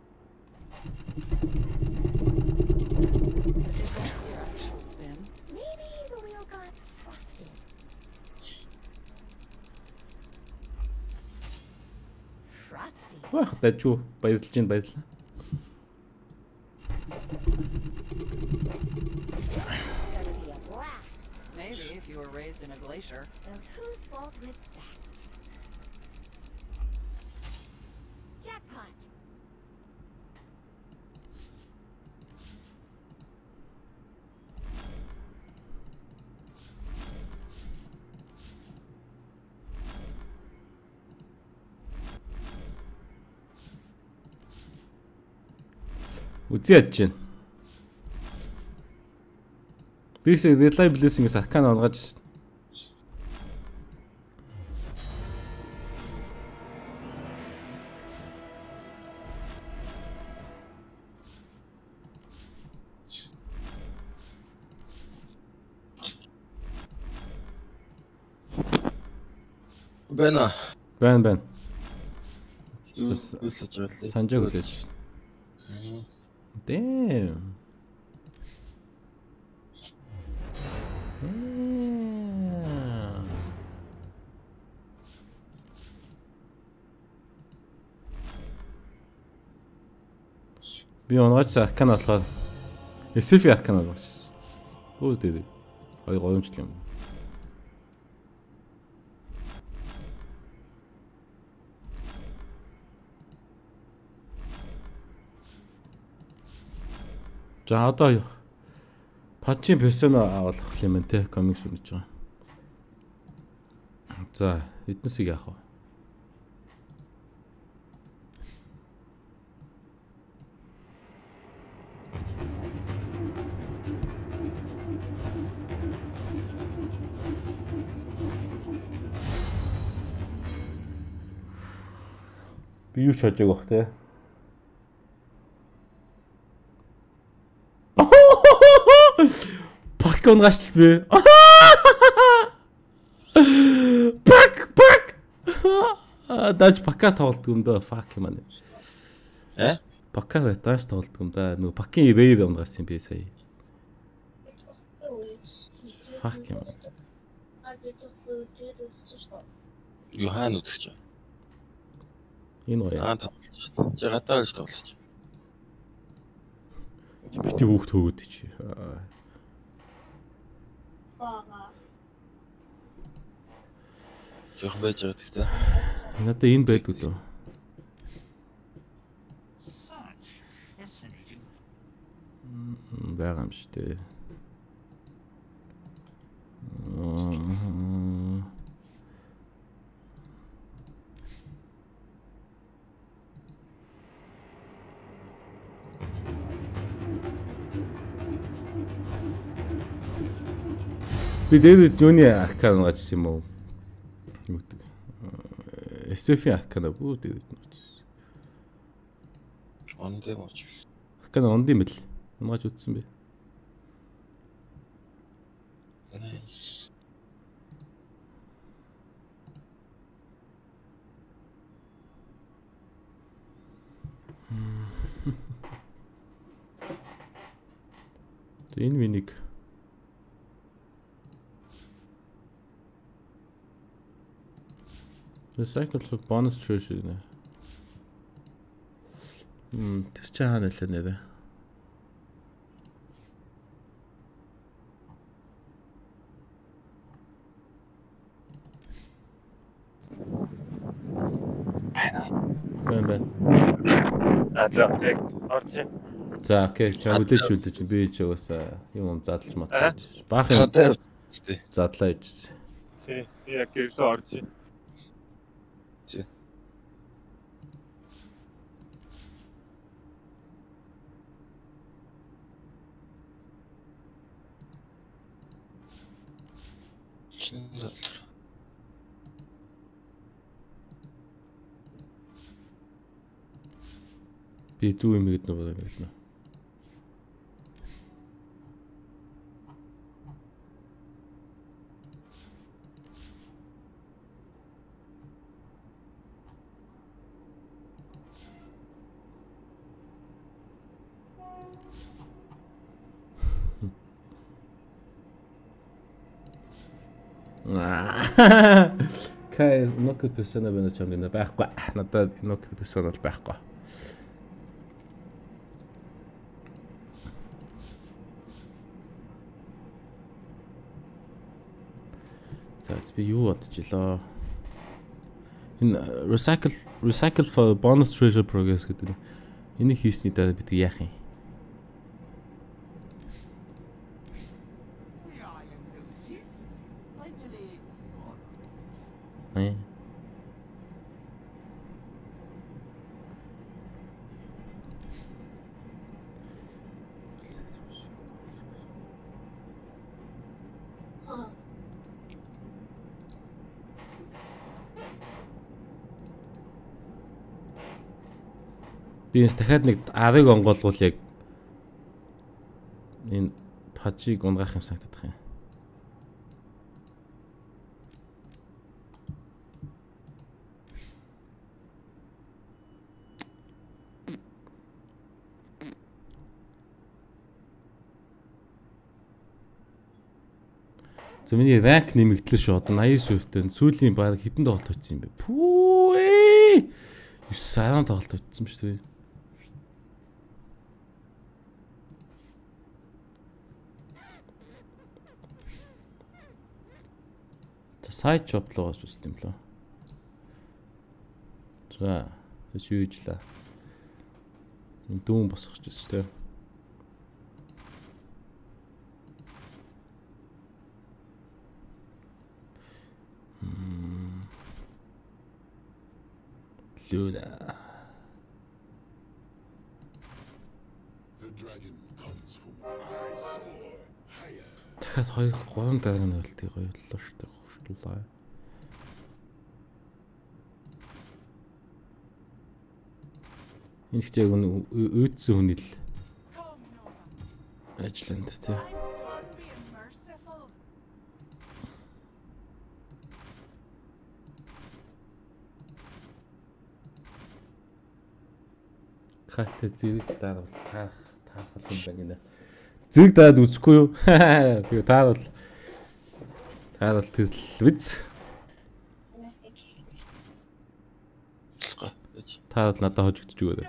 your actual spin? Maybe the wheel got frosted. Frosty. Вах, дачуу баярлж байна баярлаа. It's gonna be a blast. Maybe if you were raised in a glacier. Well, whose fault was that? Jackpot. Үзье ядж байна. Би ч deadline blessing-с Аркана онгож шин. Байна. Байна. Юу сэж байлаа. Санжааг үлээж шин. Damn. Би онгооч Аркана болохоор SF Аркана болчихсон. Өө дээ. Хоёр гоомжл юм. За одоо Пачийн персона авах юм те комикс үнэж байгаа. За эднэсийг яах вэ? Би юу ч хажааг бах те. Пак онгаач би. Даж пака тоглолт юм да. Fuck юм аа. Пака даж тоглолт юм да. Нөгөө пакийн рейд унгаас юм би сая. Fuck юм. Юу хаана үзэж байна? Энэ гоё. Тоглож шүү дээ. Чи гадаа л тоглож. Бити хүүхд хөөгд чи. Жох байж байгаа гэхдээ. Надаа энэ байдгүй дөө. Байгаа юм шүү дээ. Би дээд юуны аркан гацсан юм уу? Юу гэдэг. SF-ийн аркан уу дээд нүц. Ондэ мууч. Аркан ондын мэл. Унгаж үтсэн бэ. Энэ минийг Recycle bonus treasure нэ. Тэр чи хаана нэлээ нэрэ. Бэн. За тэг орж. За окей. Чамдэж би ч угаасаа юм задлж матаж. Баахан задлаа ижсэн. Тий, яг гэрлээ орж. Би зүү юм гээд нөгөө юм байна. Кай нок персона байна ч юм даа байхгүй. Надад нок персона л байхгүй. За би юу бодчихлоо. Энэ recycle for bonus treasure progress гэдэг. Энийг хийсний дараа бид яах юм? Би энэ дахиад нэг 10-ыг онгоолгуул яг энэ пажиг унгаах юм санагдах юм. За миний rank нэмэгдлээ шүү. Одоо 89 хувьтай сүүлийн баг хэдэн тоглолт очсон юм бэ? Пүү ээ. 9 тоглолт очсон шүү дээ. Сайт job руу гүйцэт юм лөө. За, юу ижлээ. Дүүн босгож байна шүү дээ. Лүда. дахиад 2 3 дараа нь болтыг гоё боллоо шүү дээ. Хушлаа. Энэ ихтэй яг өөдсөн хүний л ажилланд тий. Хаатай зэрэг даагуул таах юм байна гинэ. Зэрэг даад үзэхгүй юу? Би тааруул тэрл виз. Тааруул надад хожигдож өгөөд.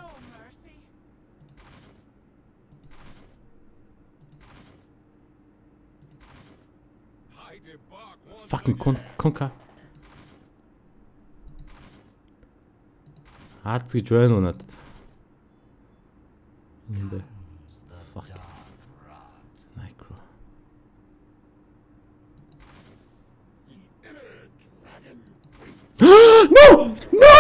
Fucking конка. Хаац гэж байна уу надад? Энд. Fuck. Micro. No! No!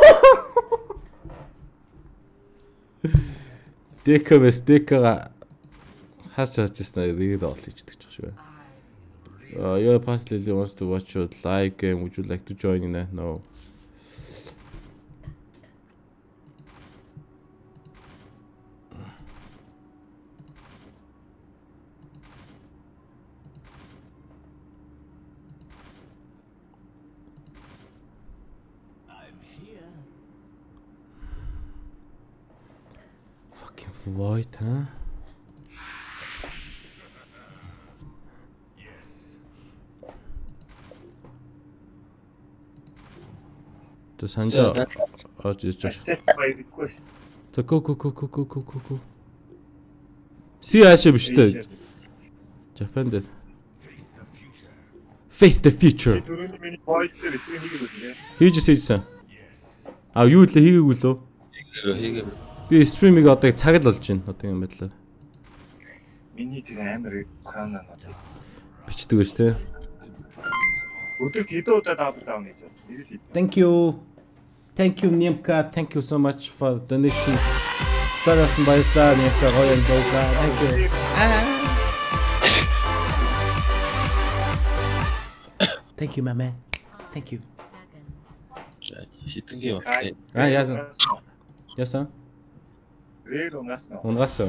Дека хасаж ирсэн нэг дол хийдэг ч шүү. Your partner wants to watch your live game. Would you like to join in that? No. Fucking void, huh? To Sanjo. Oh, just. Accept my request. So go. See, I should be stood. Japan did. Face the future. Түрүүний миний voice дээр stream хийгээд байна. Хийж ийсэн. Юу л хийгээгүй лөө. хийгээ. Би стримийг одоо цаг л болж байна. Одоо юм байдлаа. Миний тэр амар хаана Бичдэг байж тээ. өдөрт хэдэн удаа даавал нээж. Thank you. Thank you Nimka. Thank you so much for donation. Старасан баярлалаа Nimka гоё баярлалаа. Thank you. Thank you my man. Thank you. Хитэн гэх юм. Яасан? Рээр унаасан. Унгасан.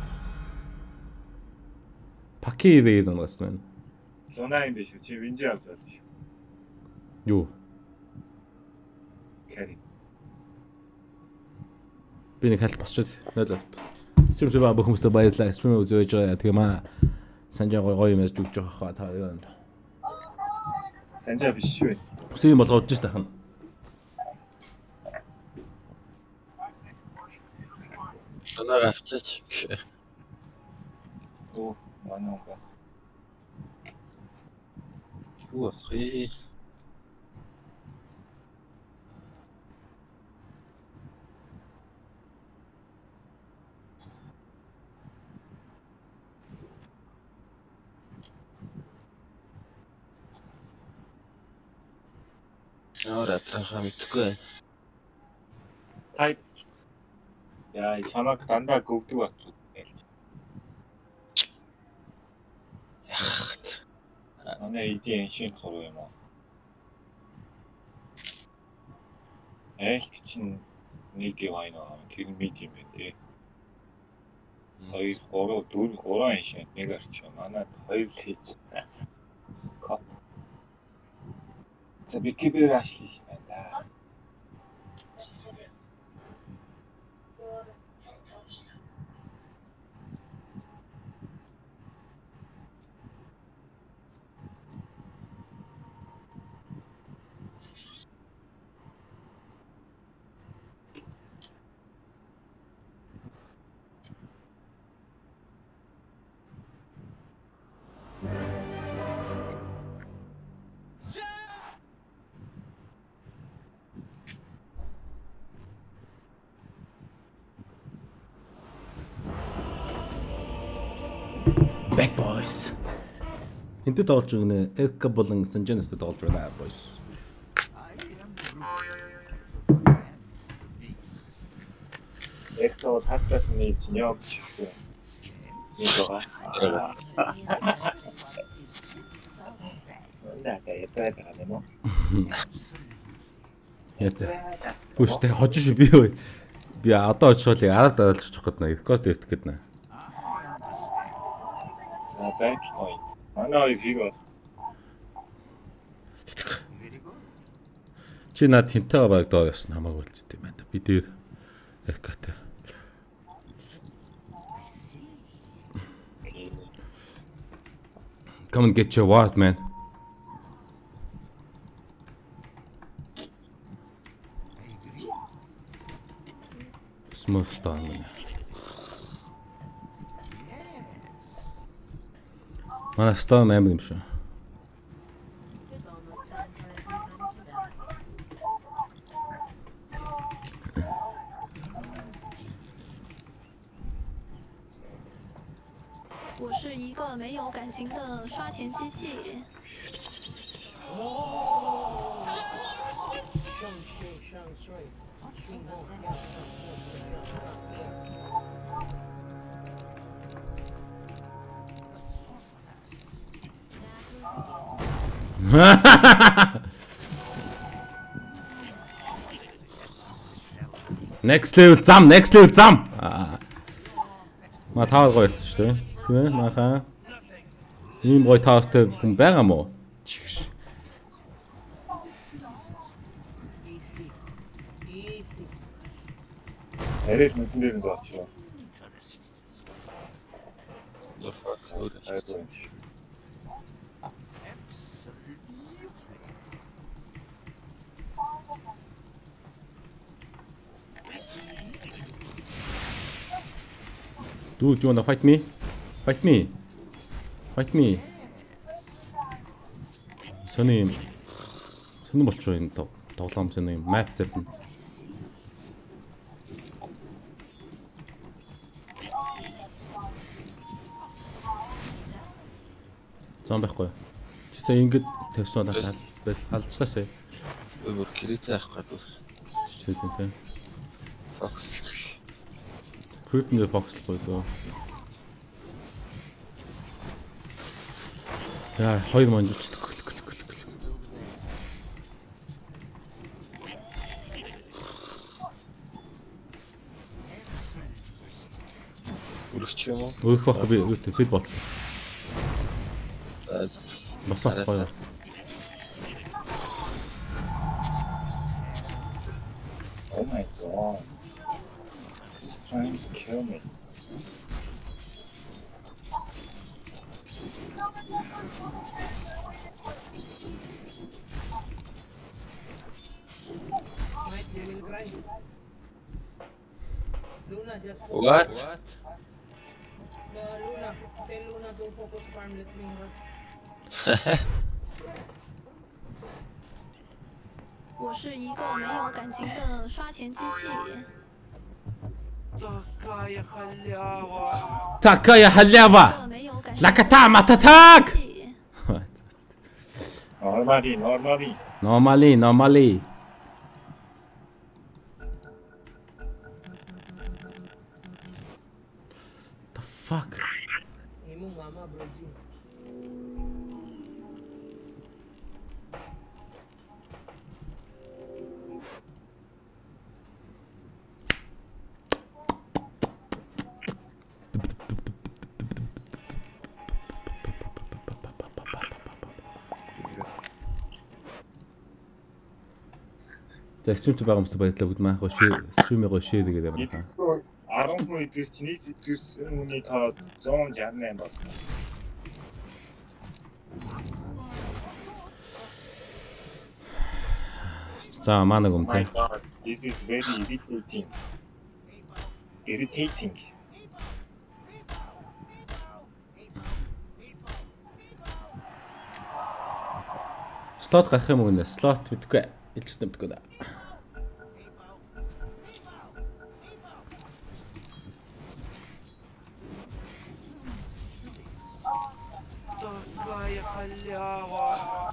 Паки рээр унгасан. Лунаа юм биш үү? Чи винжи авч байна шүү. Юу? Кэри. Би нэг хальт босчод. Нэлээд. Стрим ба бүхэмсээ баярлалаа. Стрим үзэж байгаа. Тэгээ маа Санжаа гоё юм яаж жүгж байгаа хаа та юу. Санжаа биш шүү. Үсээ юм болгож тахна. Санаа авчаач. Оо, манай бас. Юу хий. Ora цаахаа мэдгүй. Тайд. Яа, чамаг дандаа гөвдөг бац. Манай эдийн шин хоруу юм аа. Айлт чинь нэг вайн аа. Тэр мэд юм бэ тий. 2 3 4 3 шин нэг арч. Манайд 2 л хийж. Коп. За би кибер ашли байна. Back boys. Энтэд тоолж өгнө. Эрка болон Санжанастай тоолж байна boys. Эрка бол хастасны чинь явж ирсэн. Нэг байгаа. Яа. Үстэй хожиж би юу. Би одоо очихлыг араад дараалж очих гэдэг нэ. Рекорд ирэх гэдэг нэ. За back point. Манай хийг бол чи над тэнтэй байг доо явсан хамаагүй л зү юм байна. Би дээр Эркатай. Come and get your what, man? Smooth stone мэн. Манай stone амар юм шүү. It's almost time for everybody to die. 我是一个没有感情的刷钱机器。 Next level зам, next level зам. Ма таар гоё болсон шүү дээ. Тийм ээ, махаа. Ийм гоё таартай хүн байгаа мó? Арай л нүдэн дээр нь зоочлоо. Айдсан. Dude, you wanna fight me? Fight me. Fight me. Сони болчихоо энэ тоглоом сони map зэтэн. Зам байхгүй. Чисээ ингэж тавьсан удаа алжлаасаа. Өөр кредит авах гэдэг. Чисээ тийм. Фокс. Крипнэ фокслохгүй дөө. Яа, хоёр манжилчдаг. Өргөч юм уу? Өрөх бах би фид бол. Бас гоё. Oh my god. He's trying to kill me. Might they will cry. Luna, just focus. What? No, Luna, tell Luna to focus farm, let me rest. 我是一个没有感情的刷钱机器。 Такая халява. Такая 一 халява. 个没有感情的 Лаката мататак. 机器 Normally. Normally. The fuck? Imo mama, bro. За stream байгаа хүмүүс баярлалаа бүгд маах stream-ийг share гэдэг юм байна. 10 хүн эдгэр чинь нийт эдгэрсэн хүний тоо 168 болсон. За манай юм My тий. god, this is very irritating. Irritating. Slot гарах юм уу нэ? Slot мэдгүй. Илчсэн мэдгүй да. Такая халява.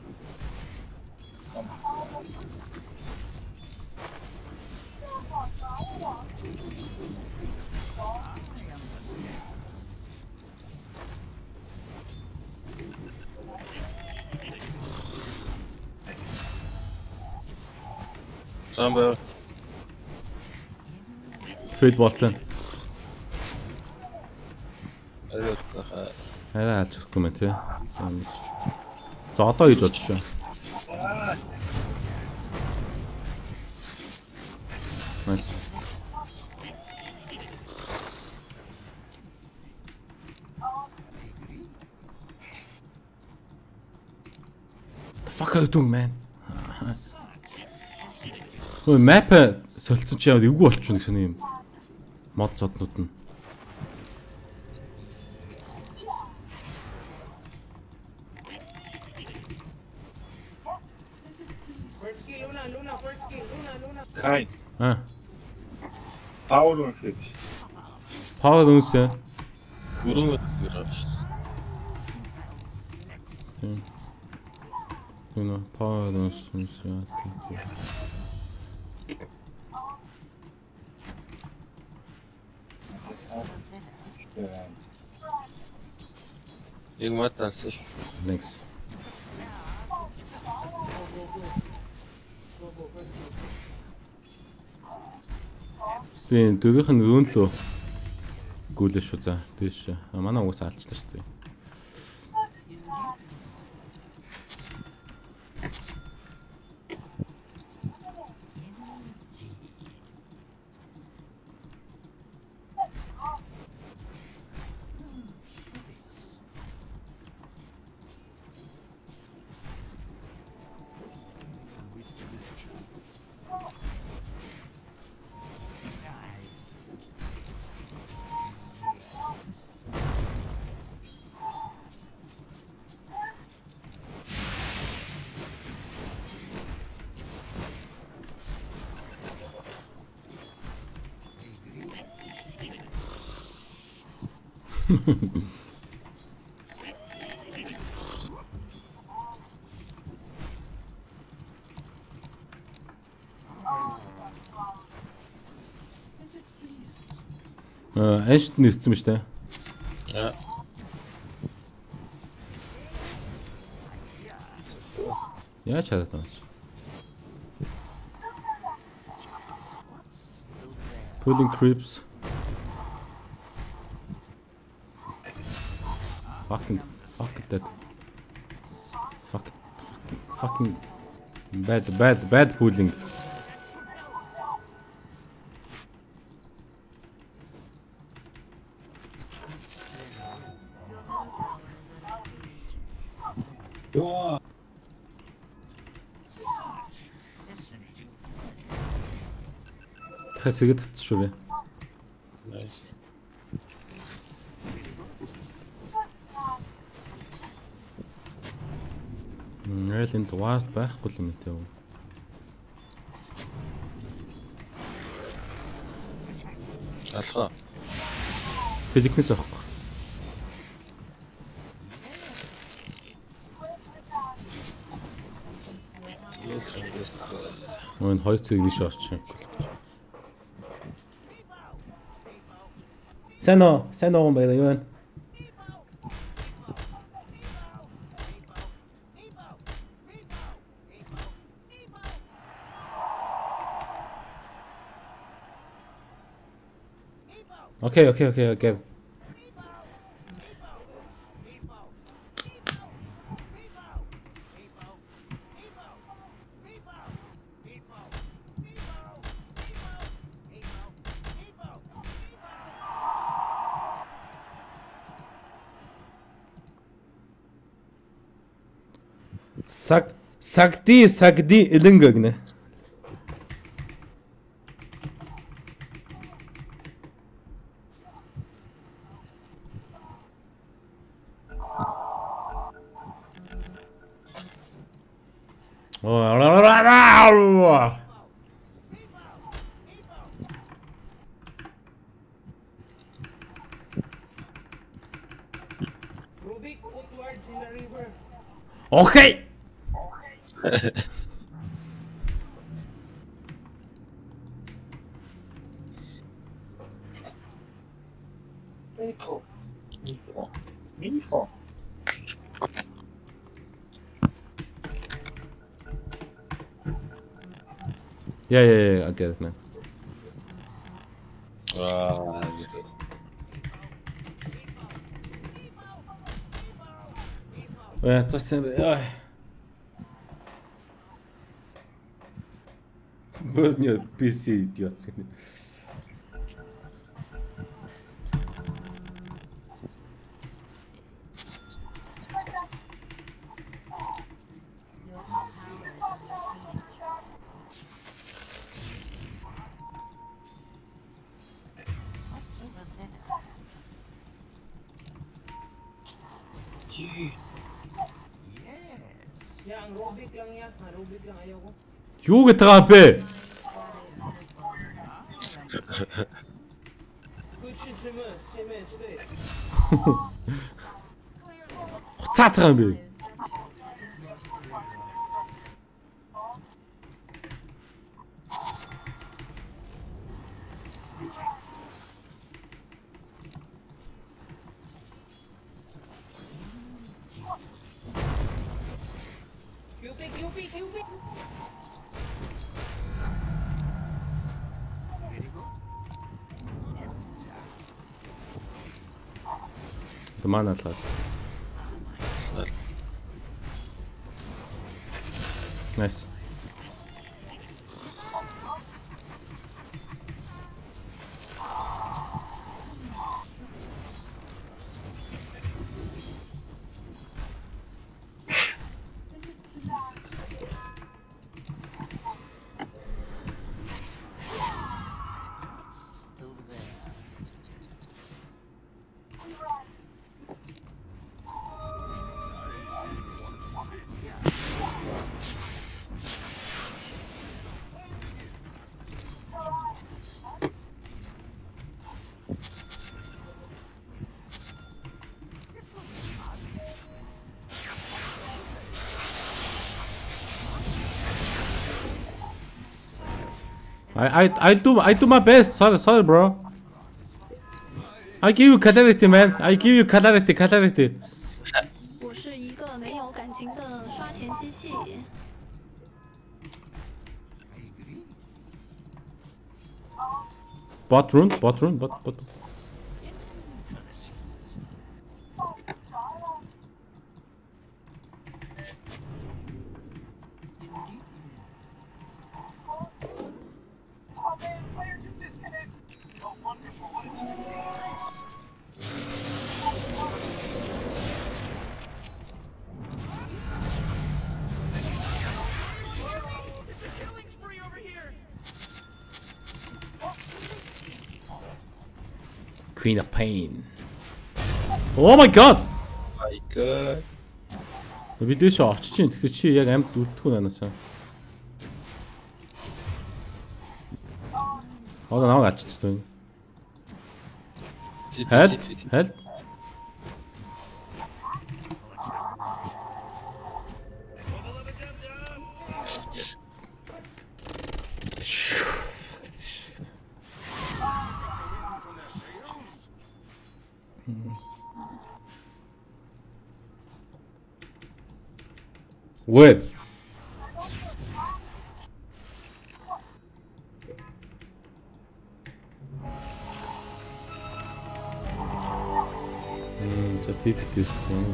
Самбар. Fade болтон. Арай Арай алж өгөхгүй мэн тий. За одоо гэж бодож шүү. Nice. Fuck you doing man. Өө map солилцсон чи яваад эвгүй болчихно гэсэн юм. Мод зоднууд нь. Кай. Пауэр үнсээ биш. Пауэр үнсээ. Өрөөгөө гараад шүү. Тийм. Үнэ пауэр үнсээ. Яг матаас. Next. Би дөрийнх нь зүүн лөө гүйлээ шүү за. Тийш. Манай угаас алчлаа шүү дээ. Эншт нэрсэн мэт те. Яа чадаад байна. Pulling creeps. Fuck that. Fucking bad pulling. Ёо. Хэсэгт татсан шүү би. Энд дугаар байхгүй юм ээ. Алхаа. Физикнес авахгүй. Мөн 2 цаг тийш орчих. Сайн уу байна юу вэ? Okay. Сагди элэнгэ гинэ. Okay. Info. Yeah, I get it now. Бөөдний PC идиот гэнэ. Yang Rubik lang yan. Rubik lang ayaw ko. Юу гэдэг байгаа бэ? Күчи чимээ стрэй. Хуцаад байгаа юм бэ? Cupid. Маналаад. Nice. I do my best. Sorry, bro. I give you clarity, man. I give you clarity. 我是一个没有感情的刷钱机器。 Bot rune. Queen of Pain. Oh my god. My god. Би дэше очиж чинь тэгтээ чи яг амьд үлдэхгүй нанаасаа. Одоо намайг алччихсан. Хэл. Wait. За тип хийсэн.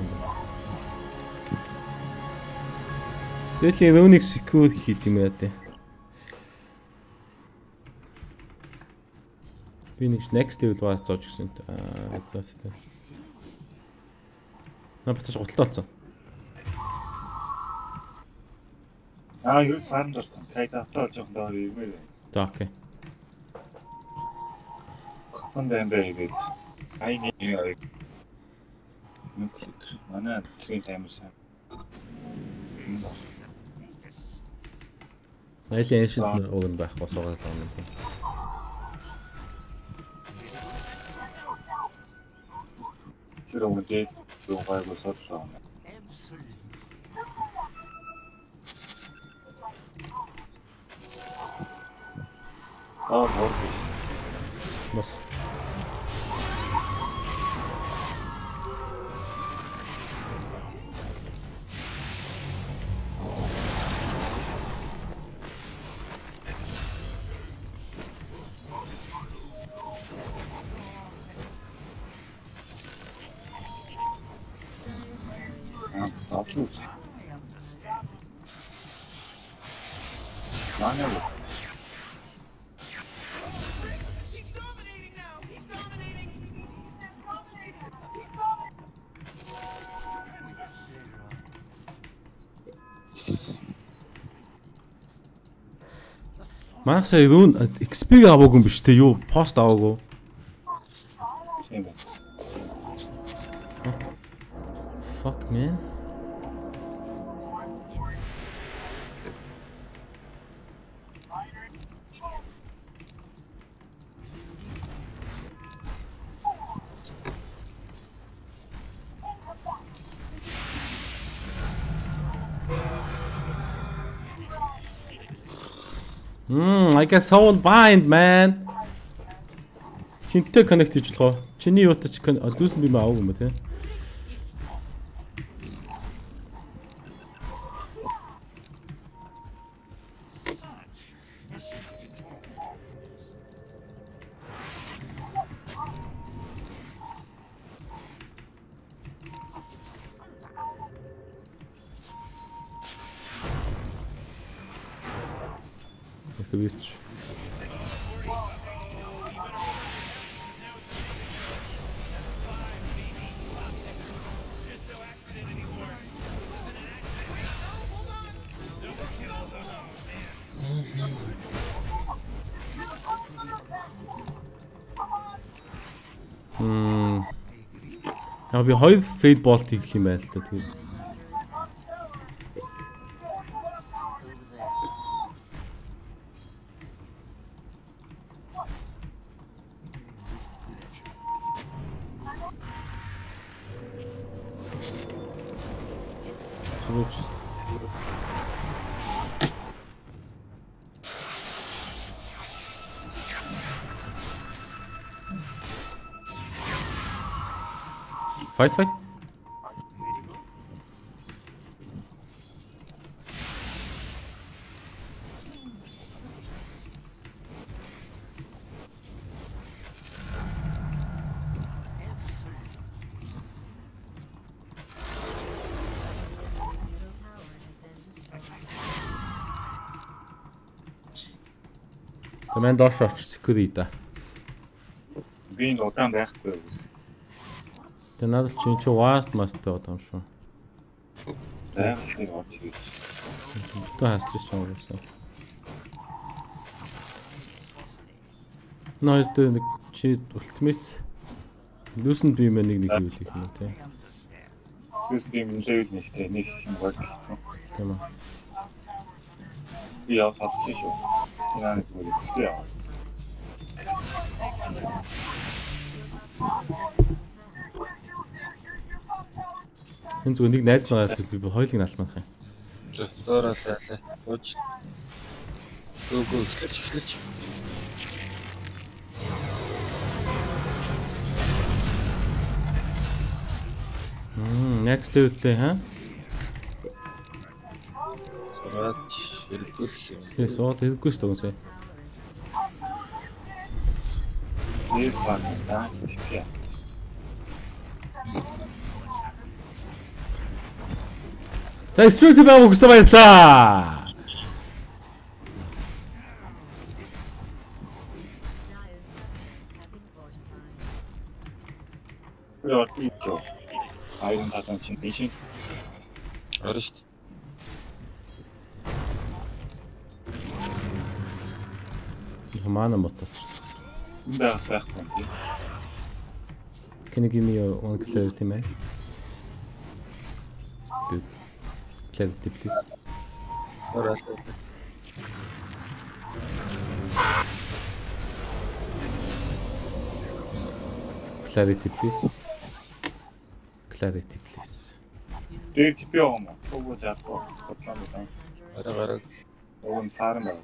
Тэгэл Unix secure хийх юм яа тэ. Би нэг next level бас зоож гисэн. За. Напцаж гуталтай болсон. Ерөөс фармд бол кайз автоо жоохон доор ирмээр байна. За окей. Копон бэмбэ игээд айны нүклик манай трейн таймерсан. Найлын шид өгөн байхгүй суугаад байгаа юм. Тэр өгдөө зугаагүй сорлоо. Морг. Бас. Заплуу. Манай Манайхсаа юу XP аваагүй юм биш үү? Юу пост аваагүй. Тийм байна. fuck, man? I guess soul bind, man. Хинтээ коннект хийж болох уу? Чиний юутай ч лүүсэн би маавг юм ба тий. Это вистч. Яа би хоёр фейд болт хийх юм байна л та тийм. Fight. Тэмэн доош оч security да. Би энэ удаан байхгүй юу? Тэ надад чи васт мастай одоо юм шүү. Байгалыг орж ирж. Тэ хасчих юм уу? Нойд нэг чи ultimate лүүсэн би мэ нэг юу хийх юм те. Лүүсэн би левел нэгтэй нэг юм болчихсон. Тийм үү. Би яа хатчих шүү. Тэнааны зүгээр XP яа. Энэ зүгээр нэг найз нагаа би хоёулыг наалмах юм. Доороо сайлаа. Ууч. Гөө эхлэж. Next level ха? Сараач хэрэглэсэн. Тэс сууд хэрэггүйс төгсөө. Нэг баг даанч тийпээ. За стрүүти баа өгсөн баярлаа. Яа тийч. Айрон тасан чинь биш. Орно шүү дээ. Хамаана моточ. Байхгүй. Can you give me one clarity, man? Dude. Clarity, please. Alright. Clarity, please. Clarity, please. Дээр типи юм. Цогоо жаахгүй. Бодлоо. Араа. Уун саран байна.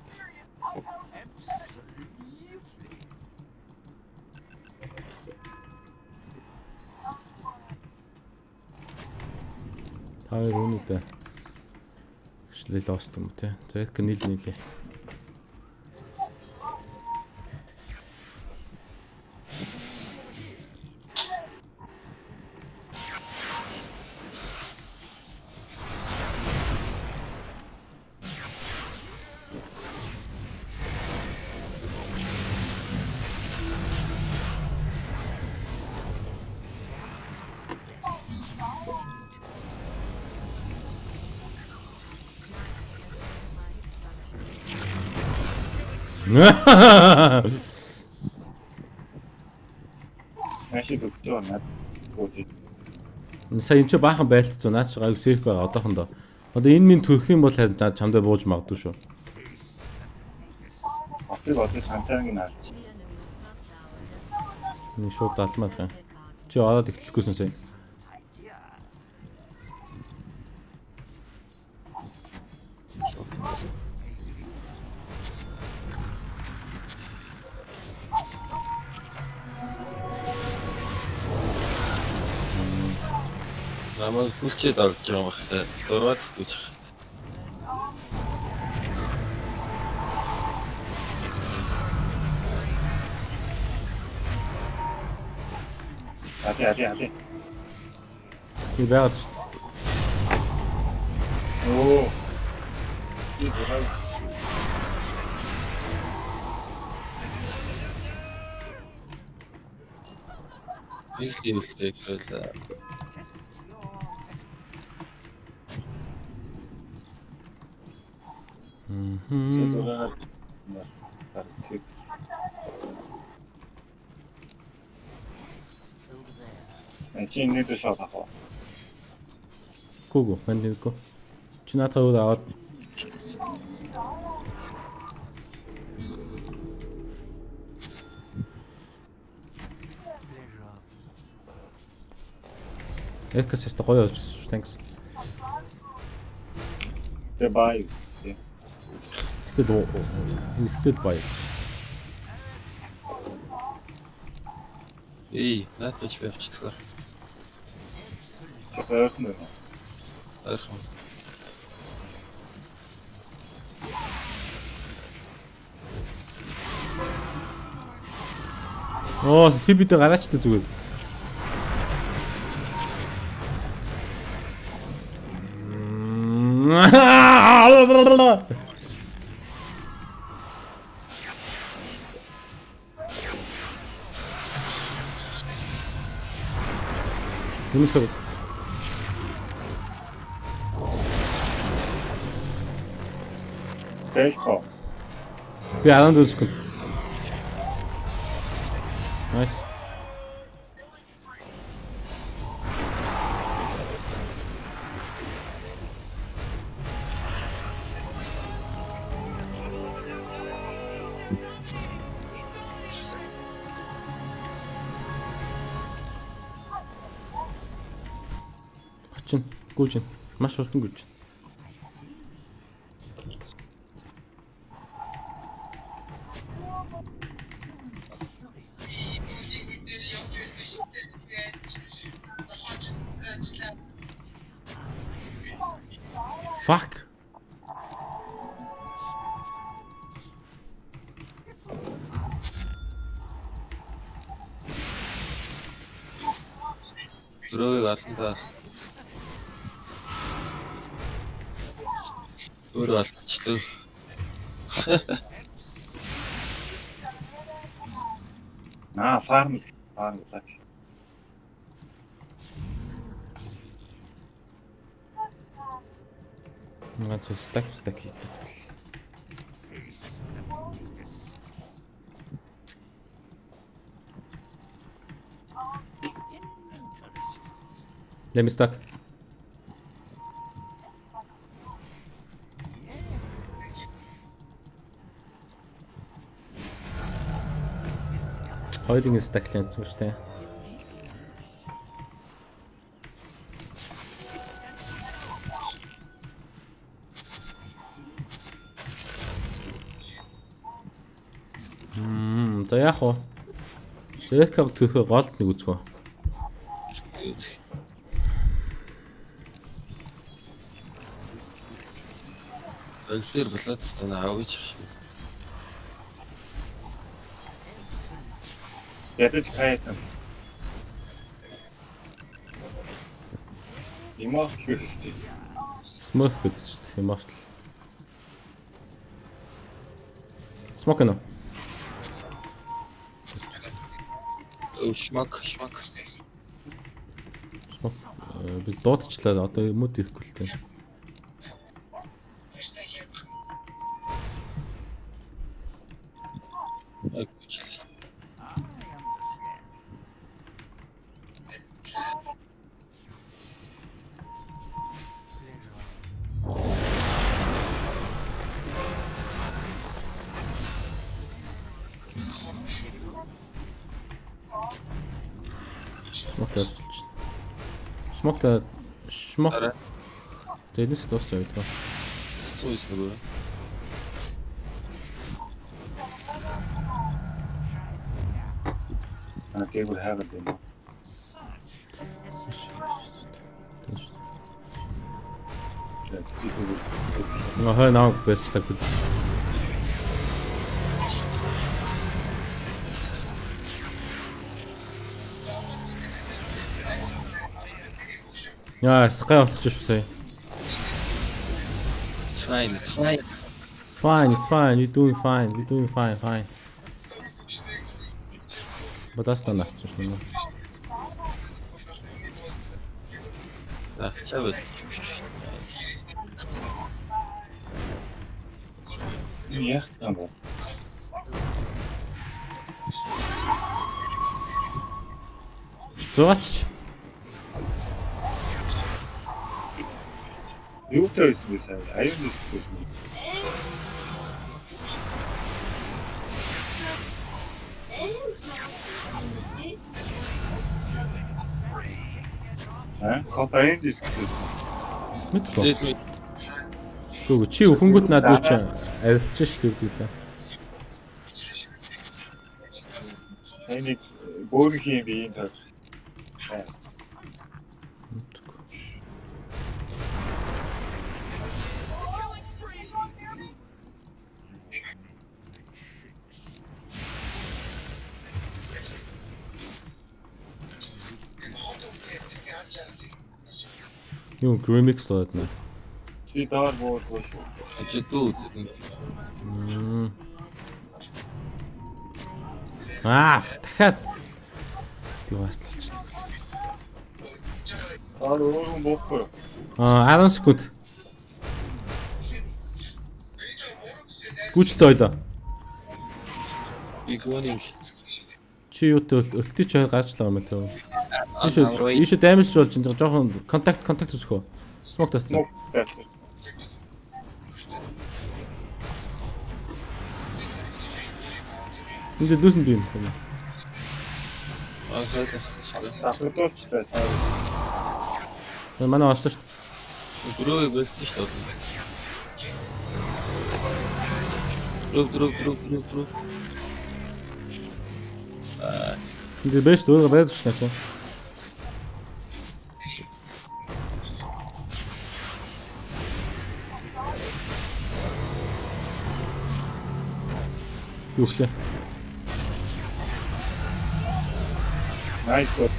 Таар өнөдөө шлээ лост юм те. За яг нийлээ. Actually, the door not goes it. Сая энэ ч баахан байлцсан. Наач гайг сейф байгаа одоохондоо. Одоо энэ минь төрөх юм бол харин чамдаа бууж магадгүй шүү. Апыг одоо цанцаагийн алж. Нэг шууд далмаар хаа. Чи ороод эхлэхгүйсэн сая. Намайг хүлчээд авч байгаа юм байна. Дураад хүч. Али. Би байгаад шүү. Оо. И дураа. Их хэлтэй хэлээ. Зураг нас тарчиг. Чи нэг шот авах. Гүгү, хандико. Чи надад аваад. Экс яста гоё болж шүү. Thanks. Тэ бай. Ихтэл бай. Наатаж байвчлахаар. Ойрхон. Ойрхон. Оо, TB-д гараачтай зүгээр. Нэмэсэг. Бэлко. Би 12 секунд. Nice. Гүжин. Маш хурдан гүжин. Fuck. Дөрөв алхандаа. Өөр алчлаа. Фарм лаач. Ганц стак хийдэг. Let me stuck. Хоёрын стаклэнц мөртэй. За яах вэ? Зэкав түүхээ голд нэг үзгөө. Өлтөр болоод тань аавч. Ядаж кайтан. Immortal гэвчтэй. Смоke гэж шүү дээ. Immortal. Smoke нэ. Шмак. Biz дуудчлаа одоо юмуд ирэхгүй л дээ. Смокта шмок. Арай. Зэлээс дуусч яваад байна. Сууж нөгөө. Дээгүүр хайгаад байна. Хай наа бэсчлэг бил. Яа, скай болох ч шүү сая. Fine. It's fine. You're doing fine. We're doing fine. But that's not enough. Чавд. Яах юм бэ? Зооч. Юу таасан бэ сая? Аюун дэс бэ? Компани диск. Мэдгүй. Гүг чи хөнгөт надад чи арилж шүү дээ. Энийг өөрхийн биеийн тавьж. Юу remix лоод нэ. Чи доор буур бууш. Чи дүү. Дахиад. Юу баслаачлаа. Өөрөө боохгүй. 10 секунд. Гүчлээ ойлоо. Игоник. Чи юутай өлтөж чой гаачлаа юм аа. Ийшээ дамжж болж энэ жоохон контакт үзэх үү? Смок тасцсан. Энд дүүсэн би юм. Ахлуулчлаа сая. Манай ослоо шүү. Гөрөө бэлсэн шүү дээ. Гөрөө. Энд бэст өөрөө байдаг шүү дээ. Юухлаа. Nice.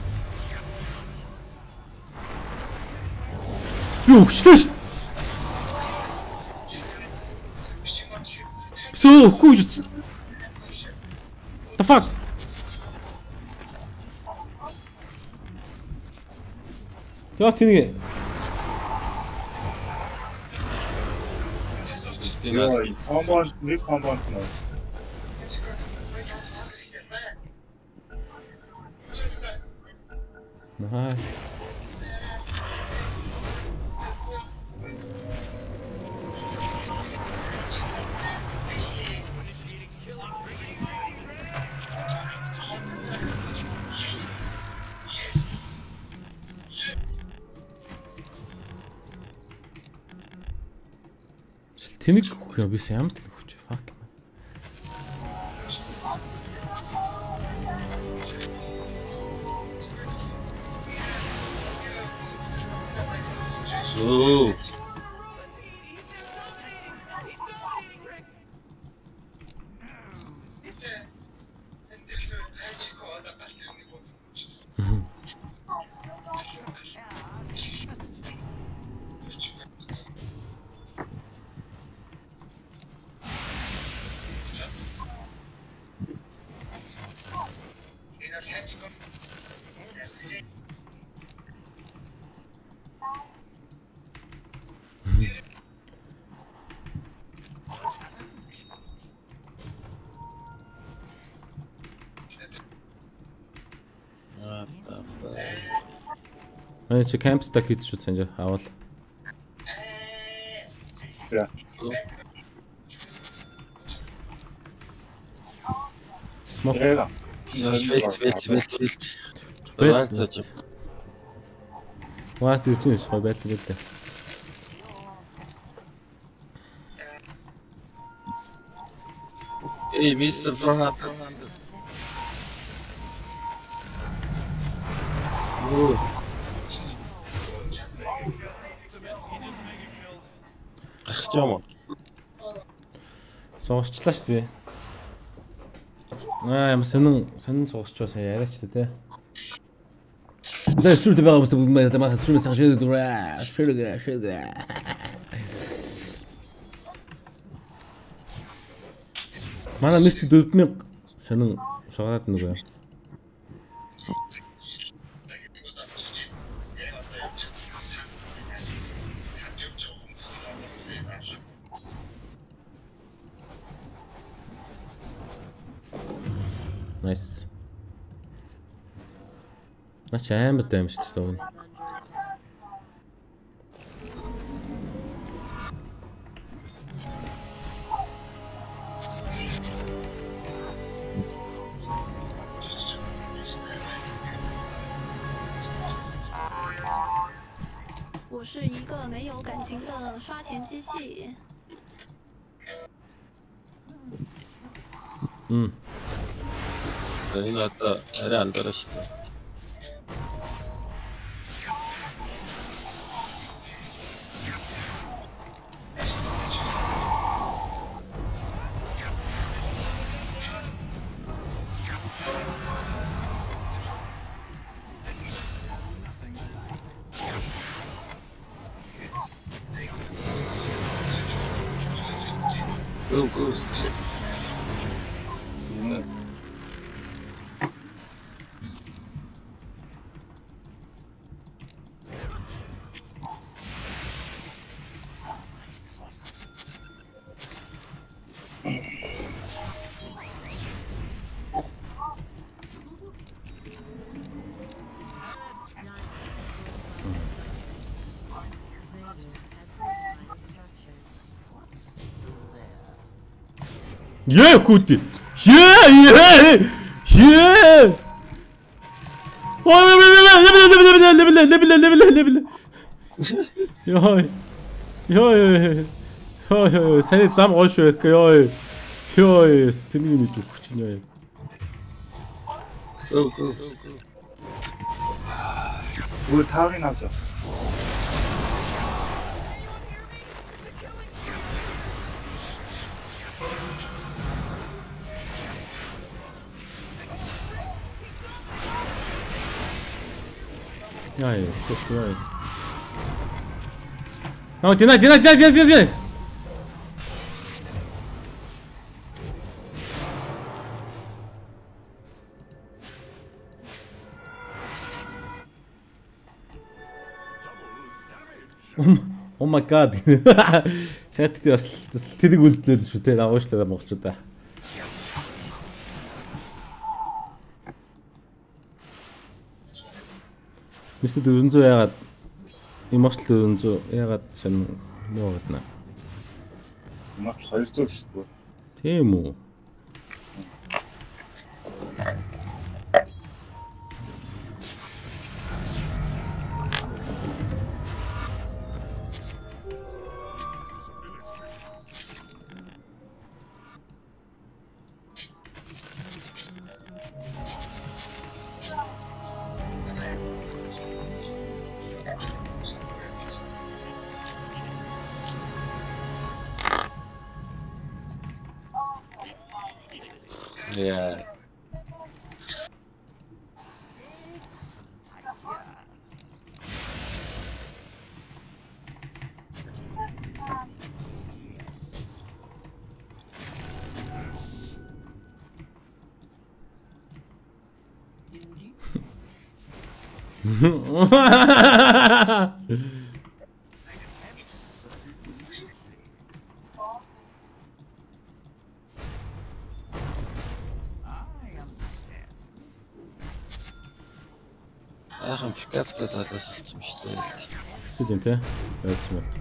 Юухлаа шүү. Сөө күүж. The fuck? Яа тэнэг. Яа, нэг комбонд нөө. Наа. Тэнэг хөө би ямар тэнэг хүч fuck. Ooh. Чи кампста хийц шүү санаж авал. За. Смок. Бэлт. Ваас дээр чинь шой байдаг гэдэг. Hey, Mr. 400. Ooh. Ахчаам. Суусчлаа шүү дээ. Ямар сонин суусчаа сая яриач тээ. За шүрдэ байгаа хүмүүс маа шүрмэ сахшээд дураа. Шүргэ. Манай мистер 4000 сонин шоолаад нөгөө. Nice. Нач амар даймж шүү дээ. 我是一个没有感情的刷钱机器。 Энэ одоо арай андараа шүү дээ. Go. Yeah, хути. Yeah. Йой. Сайн зам гоош байх. Йой. Тэнийг мэдвэх чинь яа. Go. 뭘 타올이 나죠? 야이, 야이. 디나. Oh my god. Чатд бас тэрийг үлдлээ шүү те агуулчлаа монголчуудаа. Мистер 400 яагаад Immortal 400 яагаад сонь муу гадна. Immortal 200 шүү дээ. Тийм үү. Yeah. Аахан пикаптай талаас олсон шүү дээ. Хэцүү дээ те. Ойлгосон байна.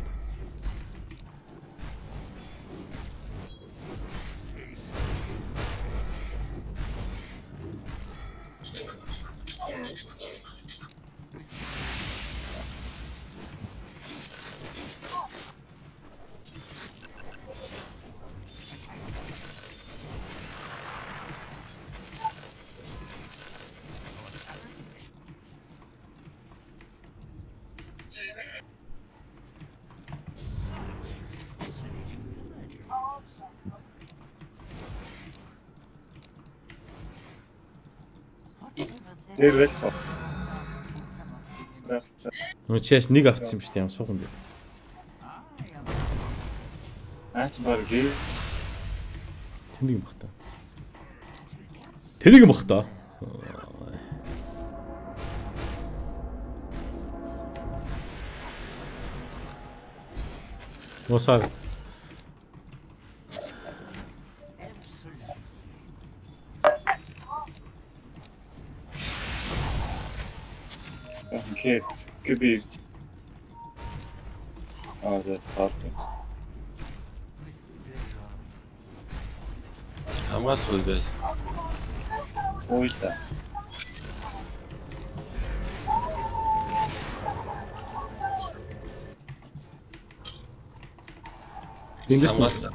Тэр л тоо. Нөө чааш нэг авчихсан юм шүү дээ. Ямар сууган бэ? Аач баг гээ. Тэнийг юм бах та. Тэнийг юм бах та. Мосаа. Okay, could be. Oh, that's awesome. Хамгаас хөл guys. Ой та. Эндээс нь Хамгаас.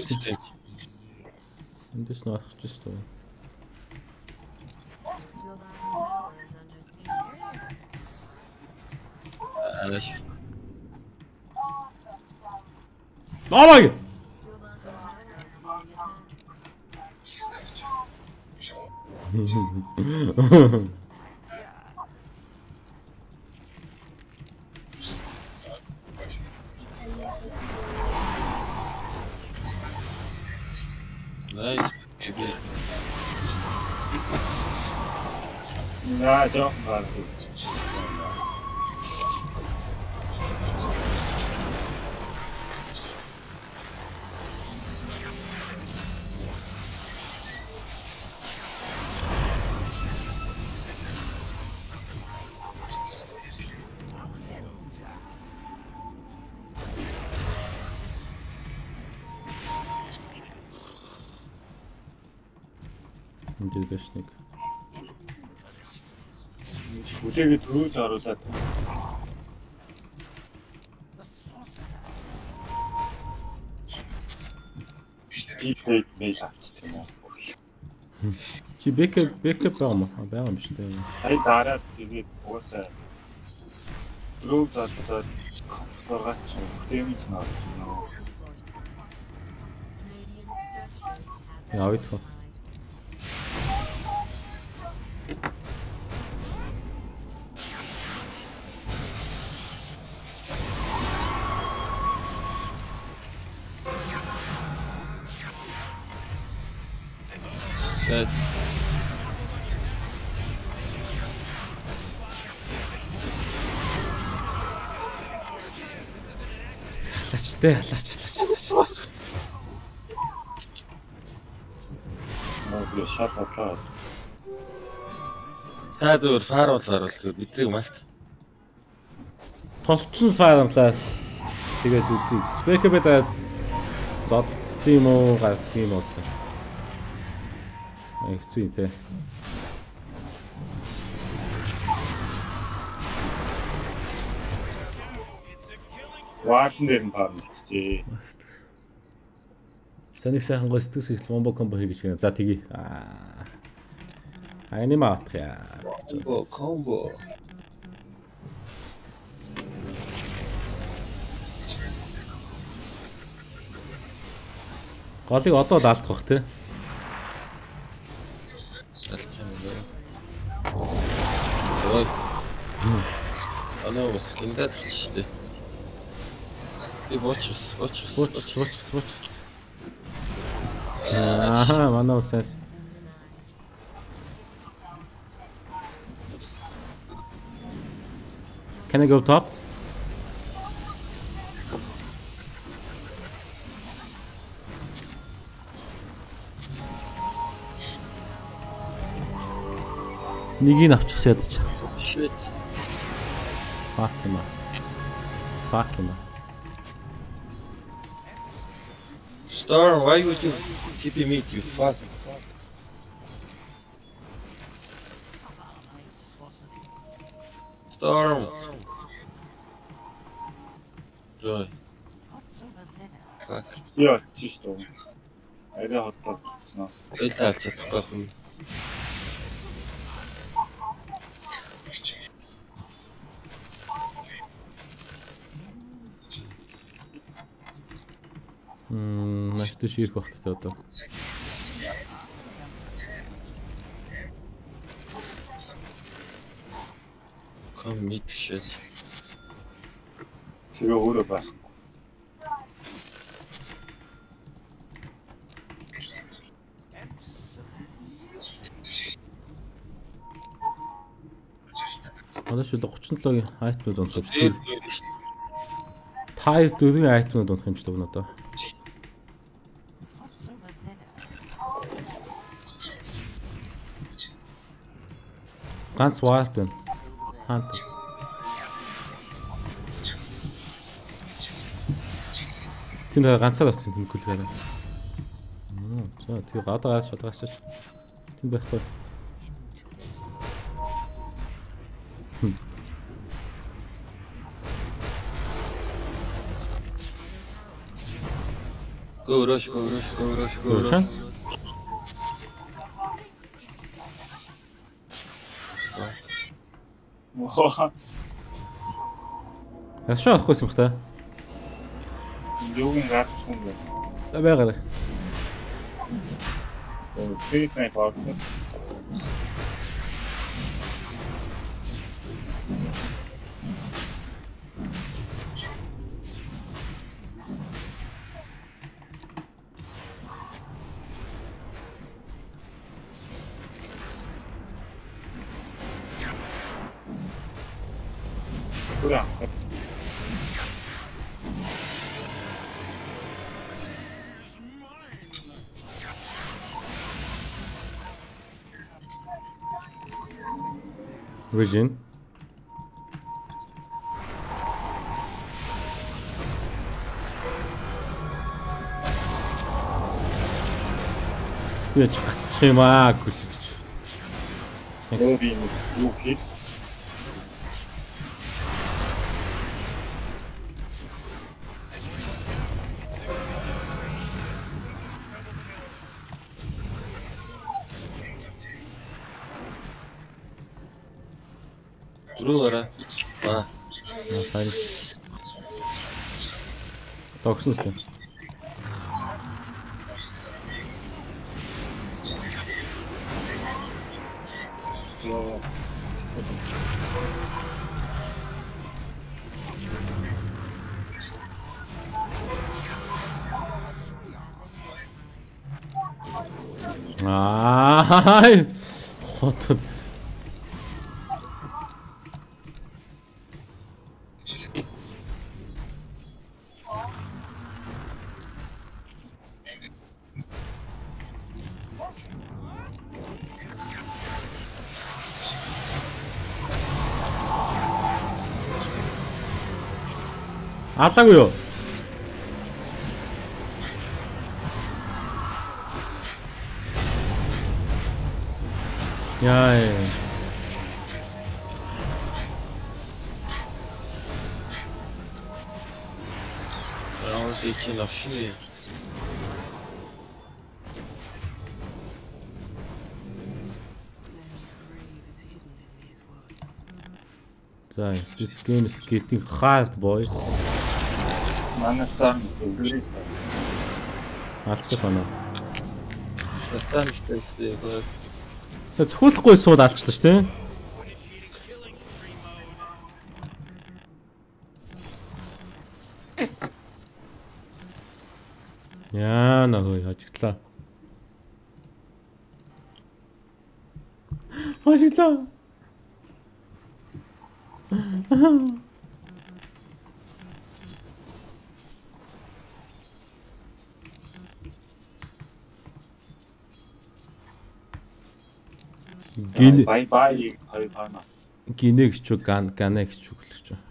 авах гэж байна. Алаш. Баабай. Nice. Baby. Nah, don't bother. Энд дэш нэг. Хүлээгээ төрүүлж оруулаад. Би мэйл авчихсан юм уу? Чи бэкэп байгаа юм аа? Байгаа юм шүү дээ. Сая дараад тэгээд угаасаа дөрөв залдаад компьютергаач дэмж наачихсан юм. Яа итх. Set. Халаач. Нөө шал бодлоо. Та зөвөр фааруулаар бол зөв бидрийг малт. Толтлон фаарамлаа. Тэгээд үзье. Бэкэпэд зодтолт юм уу, гарт юм уу? Хэцүү те. Вартан дээр нь фармлчихжээ. Саний сайхан гоо сэтгэл сэтэл комбо хийж гэнэ. За тгий. Анима авах яа. Комбо. Голыг одоо л алдах те. Ой. Анаа бас киндад ч дээ. Би watch. Aha, манай усаас. Can I go top? Нэгийг авчихсан ядаж. Shit. Fuck him. Storm, why would you keep me, you fuck? Storm. Joy. Fuck. Яа, чиш тоо. Арай хотлоо болчихсон. Элэ алж чадахгүй хүн. Маш тийш ирэх багт тэ одоо. Commit shit. Тэгээ өөрөө байхгүй. Одоо шил 37-гийн айтмууд унтаж тийм. Тайр 4-ийн айтмууд унтах юм ч дээ одоо. Ганц вард байна. Хаант. Тэнд ганцаар авсан тэмүүлгээр. За тэгээ гадаа шатгаач. Тэнд байхгүй. Go rush. Мохоо. Яшаа авахгүйсэн бах та. Юугийн гарч хүн бэ? Байгаад. Please make hard. Куда? Vision. Яч гацчих юм аа гүлгэж. Би юу хийх? Руугаараа. Сайн. Тогснос тэ. Хотод. Алаагүй юу? Яа. Раунд için afşini. За, this game is getting hard, boys. Манай старт дөрөвс. Алцсан байна. Статан ихтэй гоё. За зөвхөлөхгүй сууд алчлаа ш, тэ? Яа, нагой хажигдлаа. Хажигдлаа. Бай бай хоёр пана. Гинэ гэж гана гэж үгэлж байна.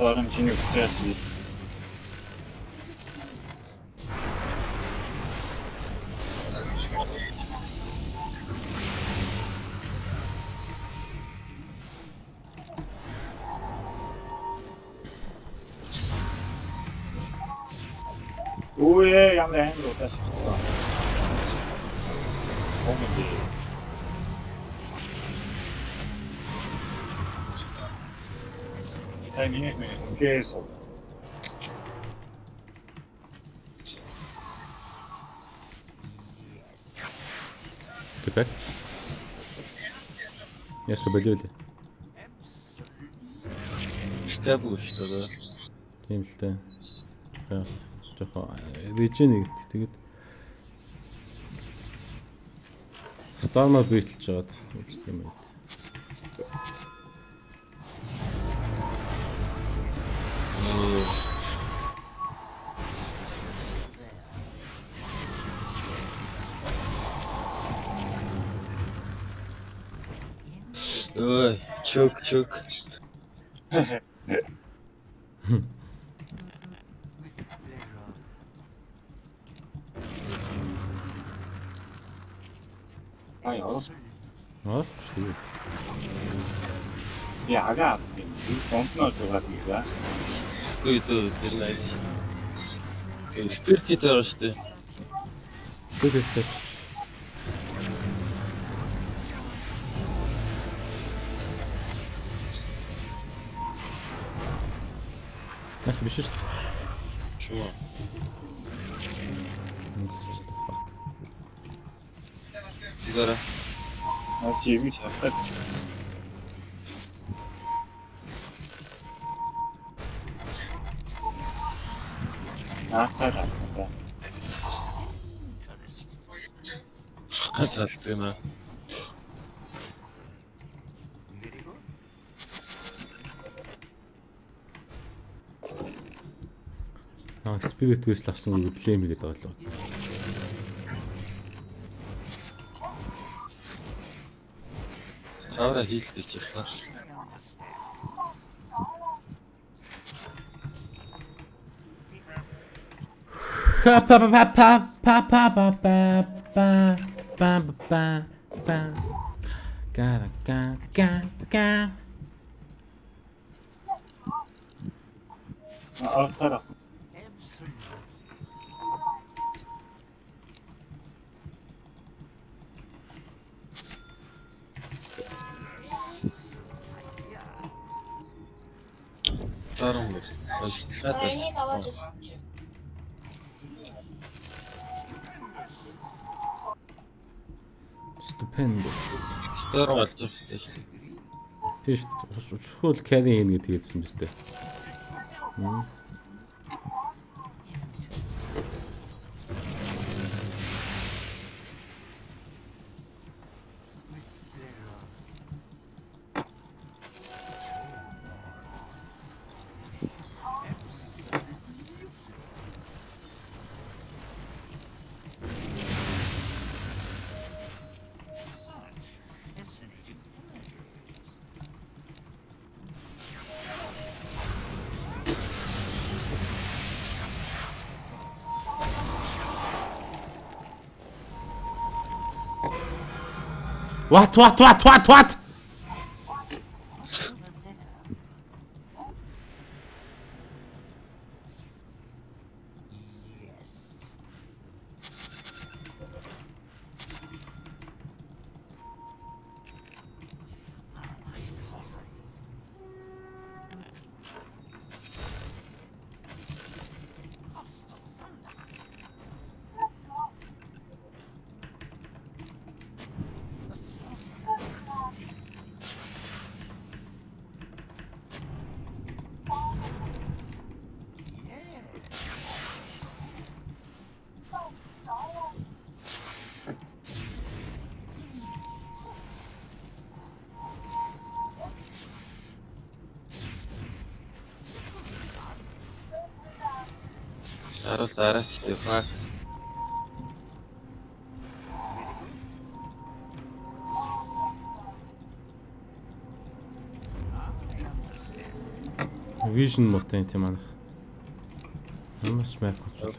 Орон чиний учраас Ууе ямар амар удаас шүү. Огт. Таны кээс. Тэпэ. Яста болиулээ. Шкаф шүү дээ. Тийм л дээ. Жохоо реженэг тэгээд Storm бийтэлж жаад үст юм байт. Ой, чук. Ай яа. Шүү. Яагаад тийм фонтноо зугаад байгаа. Үгүй тэр найс. Спирт дээр шүү дээ. Тэгэж. Нас биш шүү. Чуу. Сигара. Чигэж хатаад. Ахтаа. Хатаалцгаа. Spirit West авсан үг блэм гэдэг болов. Авра хийлдэж явах. Ахтаа. Дарам. Stupendous. Дарам болж байгаа шүү дээ. Тийш чухал carry хийнэ гэдэг хэлсэн биз дээ. What? Харуул дараач дээ фак. Vision муутай тийм манайх. Ямаас map контрол.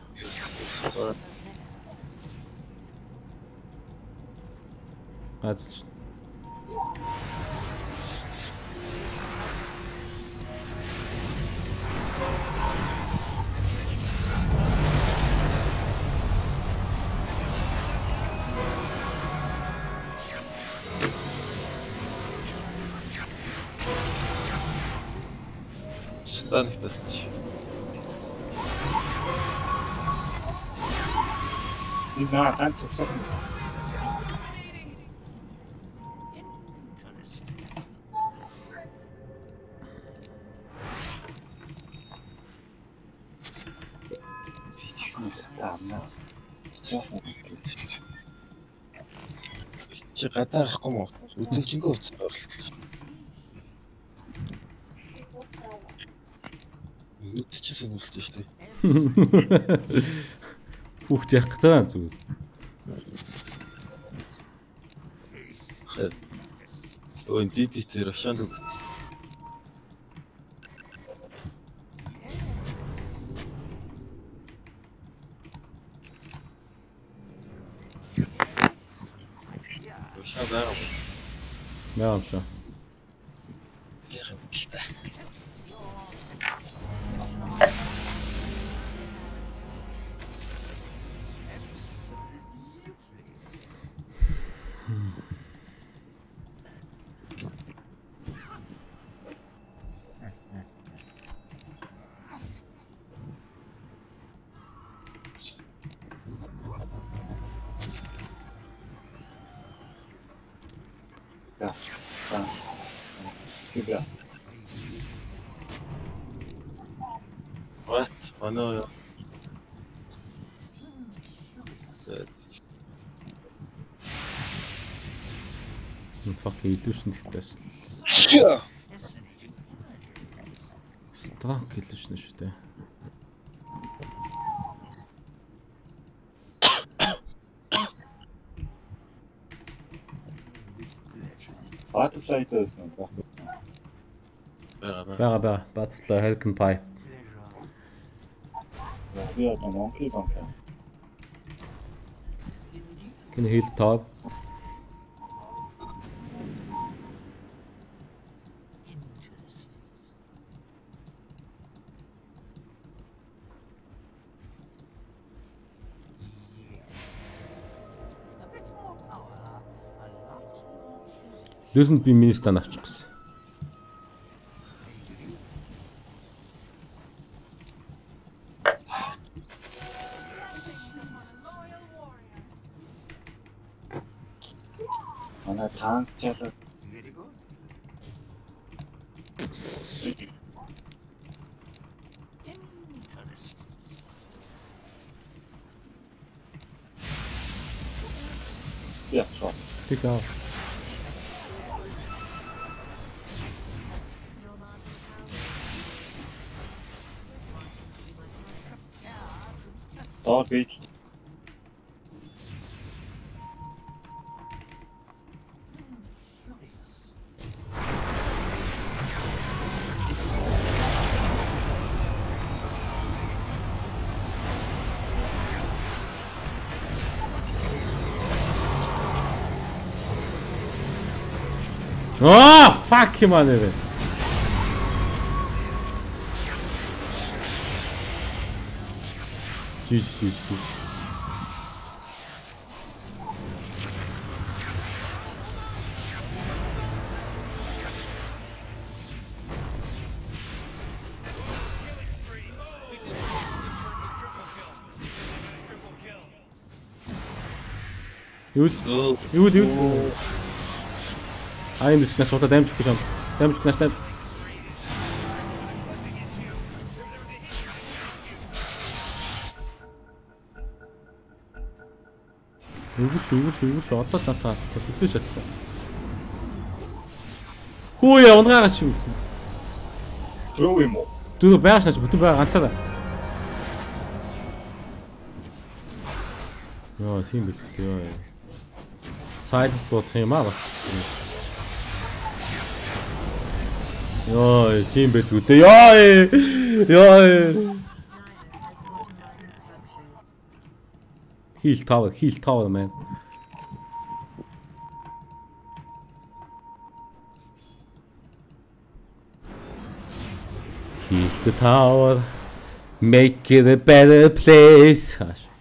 Бац. Стан их тасч. Энэ наа ганц усаа. Таамаа. Жоохон гэж. Чи гадаа гарахгүй мó? Өдөржингөө уцаар орлоо. Үдчээс сонирхолтой шүү дээ. Хүүхд яах гэдэг зүгээр. Ой, дидитэр шанд үг. Шадар. Яамша. Кибя. What? Oh no. Fuck illusion гэхдээ. Strong illusion шүү дээ. Butterfly дээс нэг баг. Бага Butterfly Hurricane Pie. Би одоо Monkey Monkey. Can heal top. Doesn't be minister авчих гэсэн. Манай танк чалаа. Ja, so. Sicher. Dog beach. Oh, fuck him on it. Jeez. Юу. Аа энэ дэс чухал дамж өгөх юм. Дамж өгөх настай. Өвөш одоо таа үзэж чадлаа. Хөөе унгаагач юм. Трөө юм уу? Түр байгааш бүтэн байгаа ганцаараа. Яа тийм бит ёо. Сайдс болох юм аа бас. Ёо, тийм байлгүй дээ. Ёо. Heal tower man. Heal the tower. Make it a better place.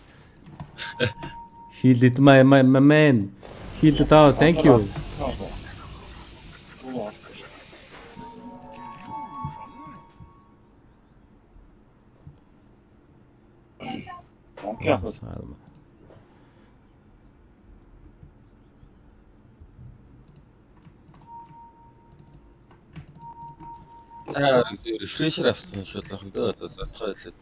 Heal it, my man. Heal the tower, thank you. Рефрешер авсан шууд л хөө одоо зацгаа хэлээд.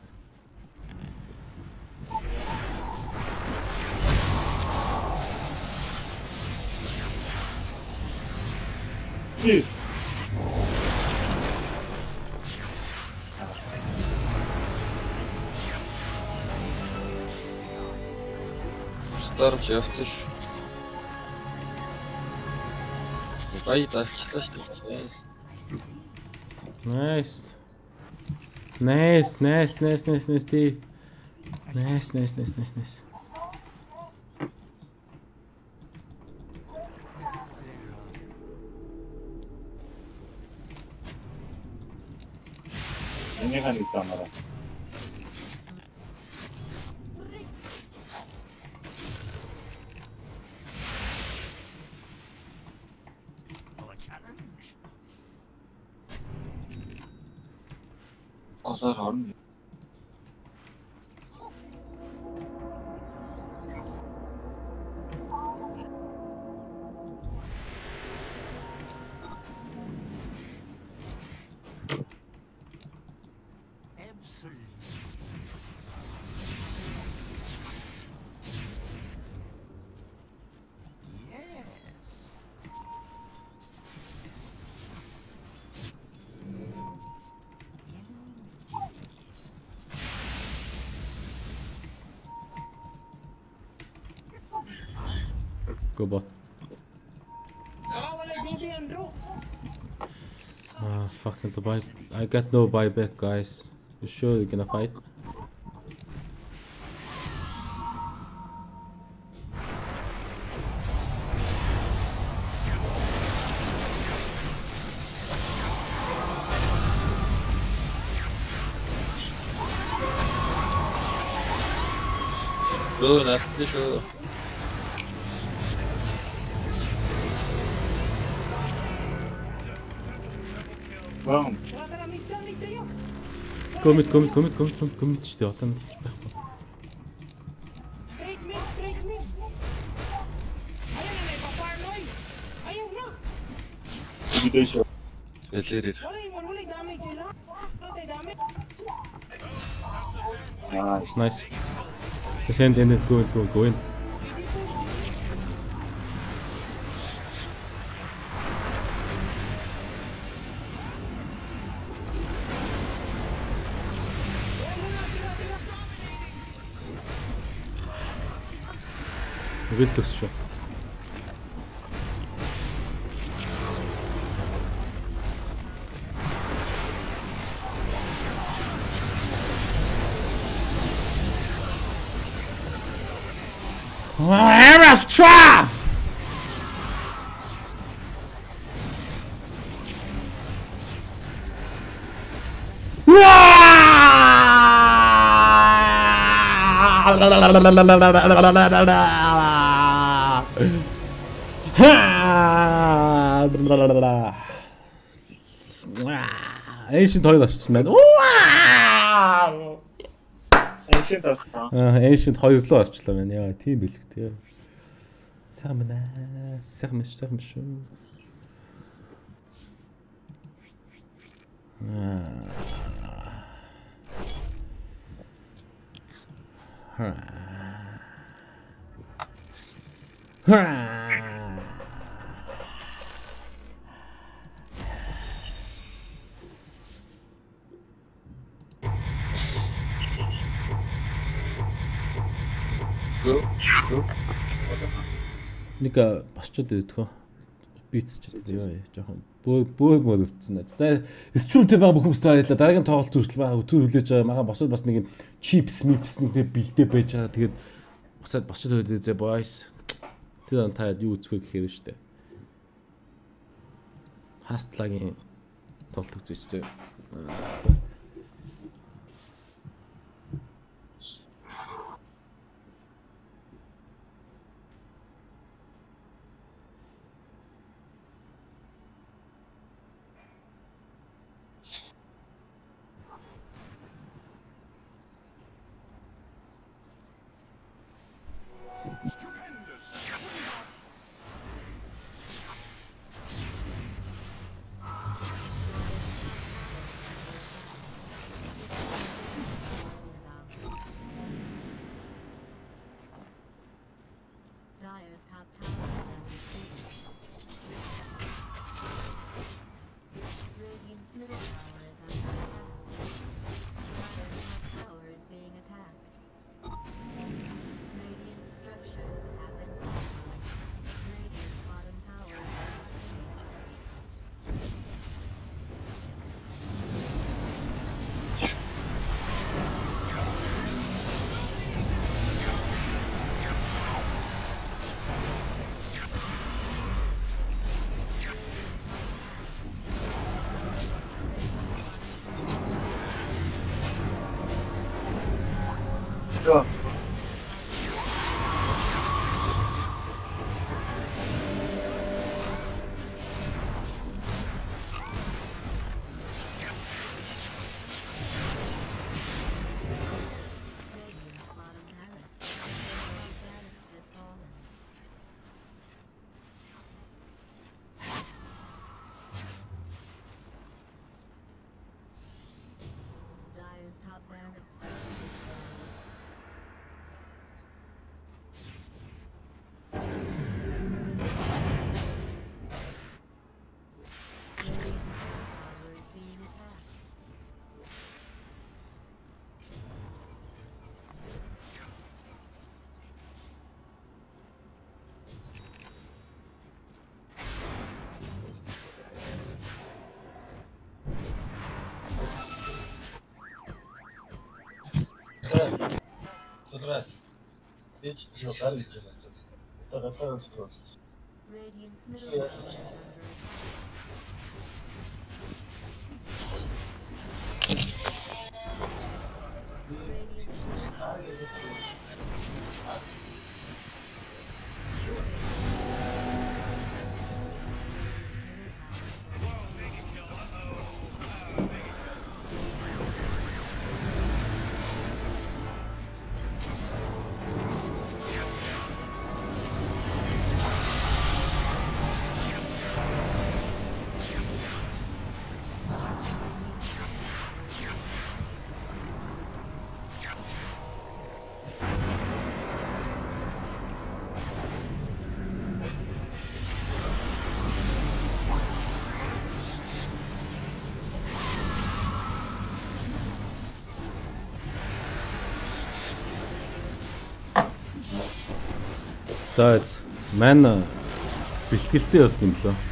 Старч явчих. Бай даачлаа шүү дээ. Nice. 얘네가 있잖아. 거절 어른. Go bot. Ah, fucking the buy. I got no buyback, guys. You sure you're gonna fight? Go, nasty show. Boom. Commit шүү дээ. Одоо нэг байхгүй. Видео. Элэрэр. Nice. Send in it, go in. Выслух еще. Ancient хоёр очсон байна. Ancient орсон. Ancient хоёр руу орчлоо байна. Яа, тийм бэлэг тий. Сайхан шүү. Нэг босчод ирдэггүй. Битс ч гэдэг ёо жоохон бөө өвдсөн. За стримтэй байгаа бүх хүмүүст баярлалаа. Дараагийн тоглолт хүртэл байгаа өтөр хүлээж байгаа. Махан босод бас нэг юм чипс мипс нэг бэлдээ байж байгаа. Тэгээд босод хөөдөө boys. Тэр та юу үзэх вэ гэхээр шүү дээ. Хастлагийн тоглолт үзээч зөө. За. Dire's top tower is under siege. Radiant's middle tower is under attack. Dire's top tower is being attacked. Radiant structures have been fortified. Radiant's bottom tower is under siege. Radiant's bottom barracks. Radiant's barracks has fallen. Dire's top barracks is destroyed. Radiant's middle tower is being attacked. Radiant's middle tower is under attack. Radiant's middle tower is За маань бэлтгэлтэй явд юм лөө.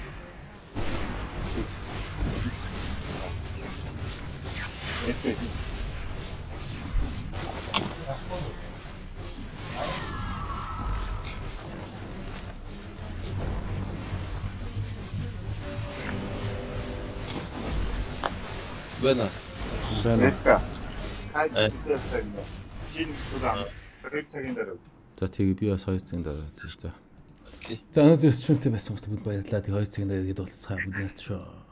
Байна. 됐다. 진 부담. 그렇게 된다고. За тэгээ би бас 2 цагийн дараа тий. За. Окей. За өнөөдөр стримтэй байсан хүмүүст бүгд баярлалаа. Тэгээ 2 цагийн дараа гээд уулзцаа бүгд нарт шүү.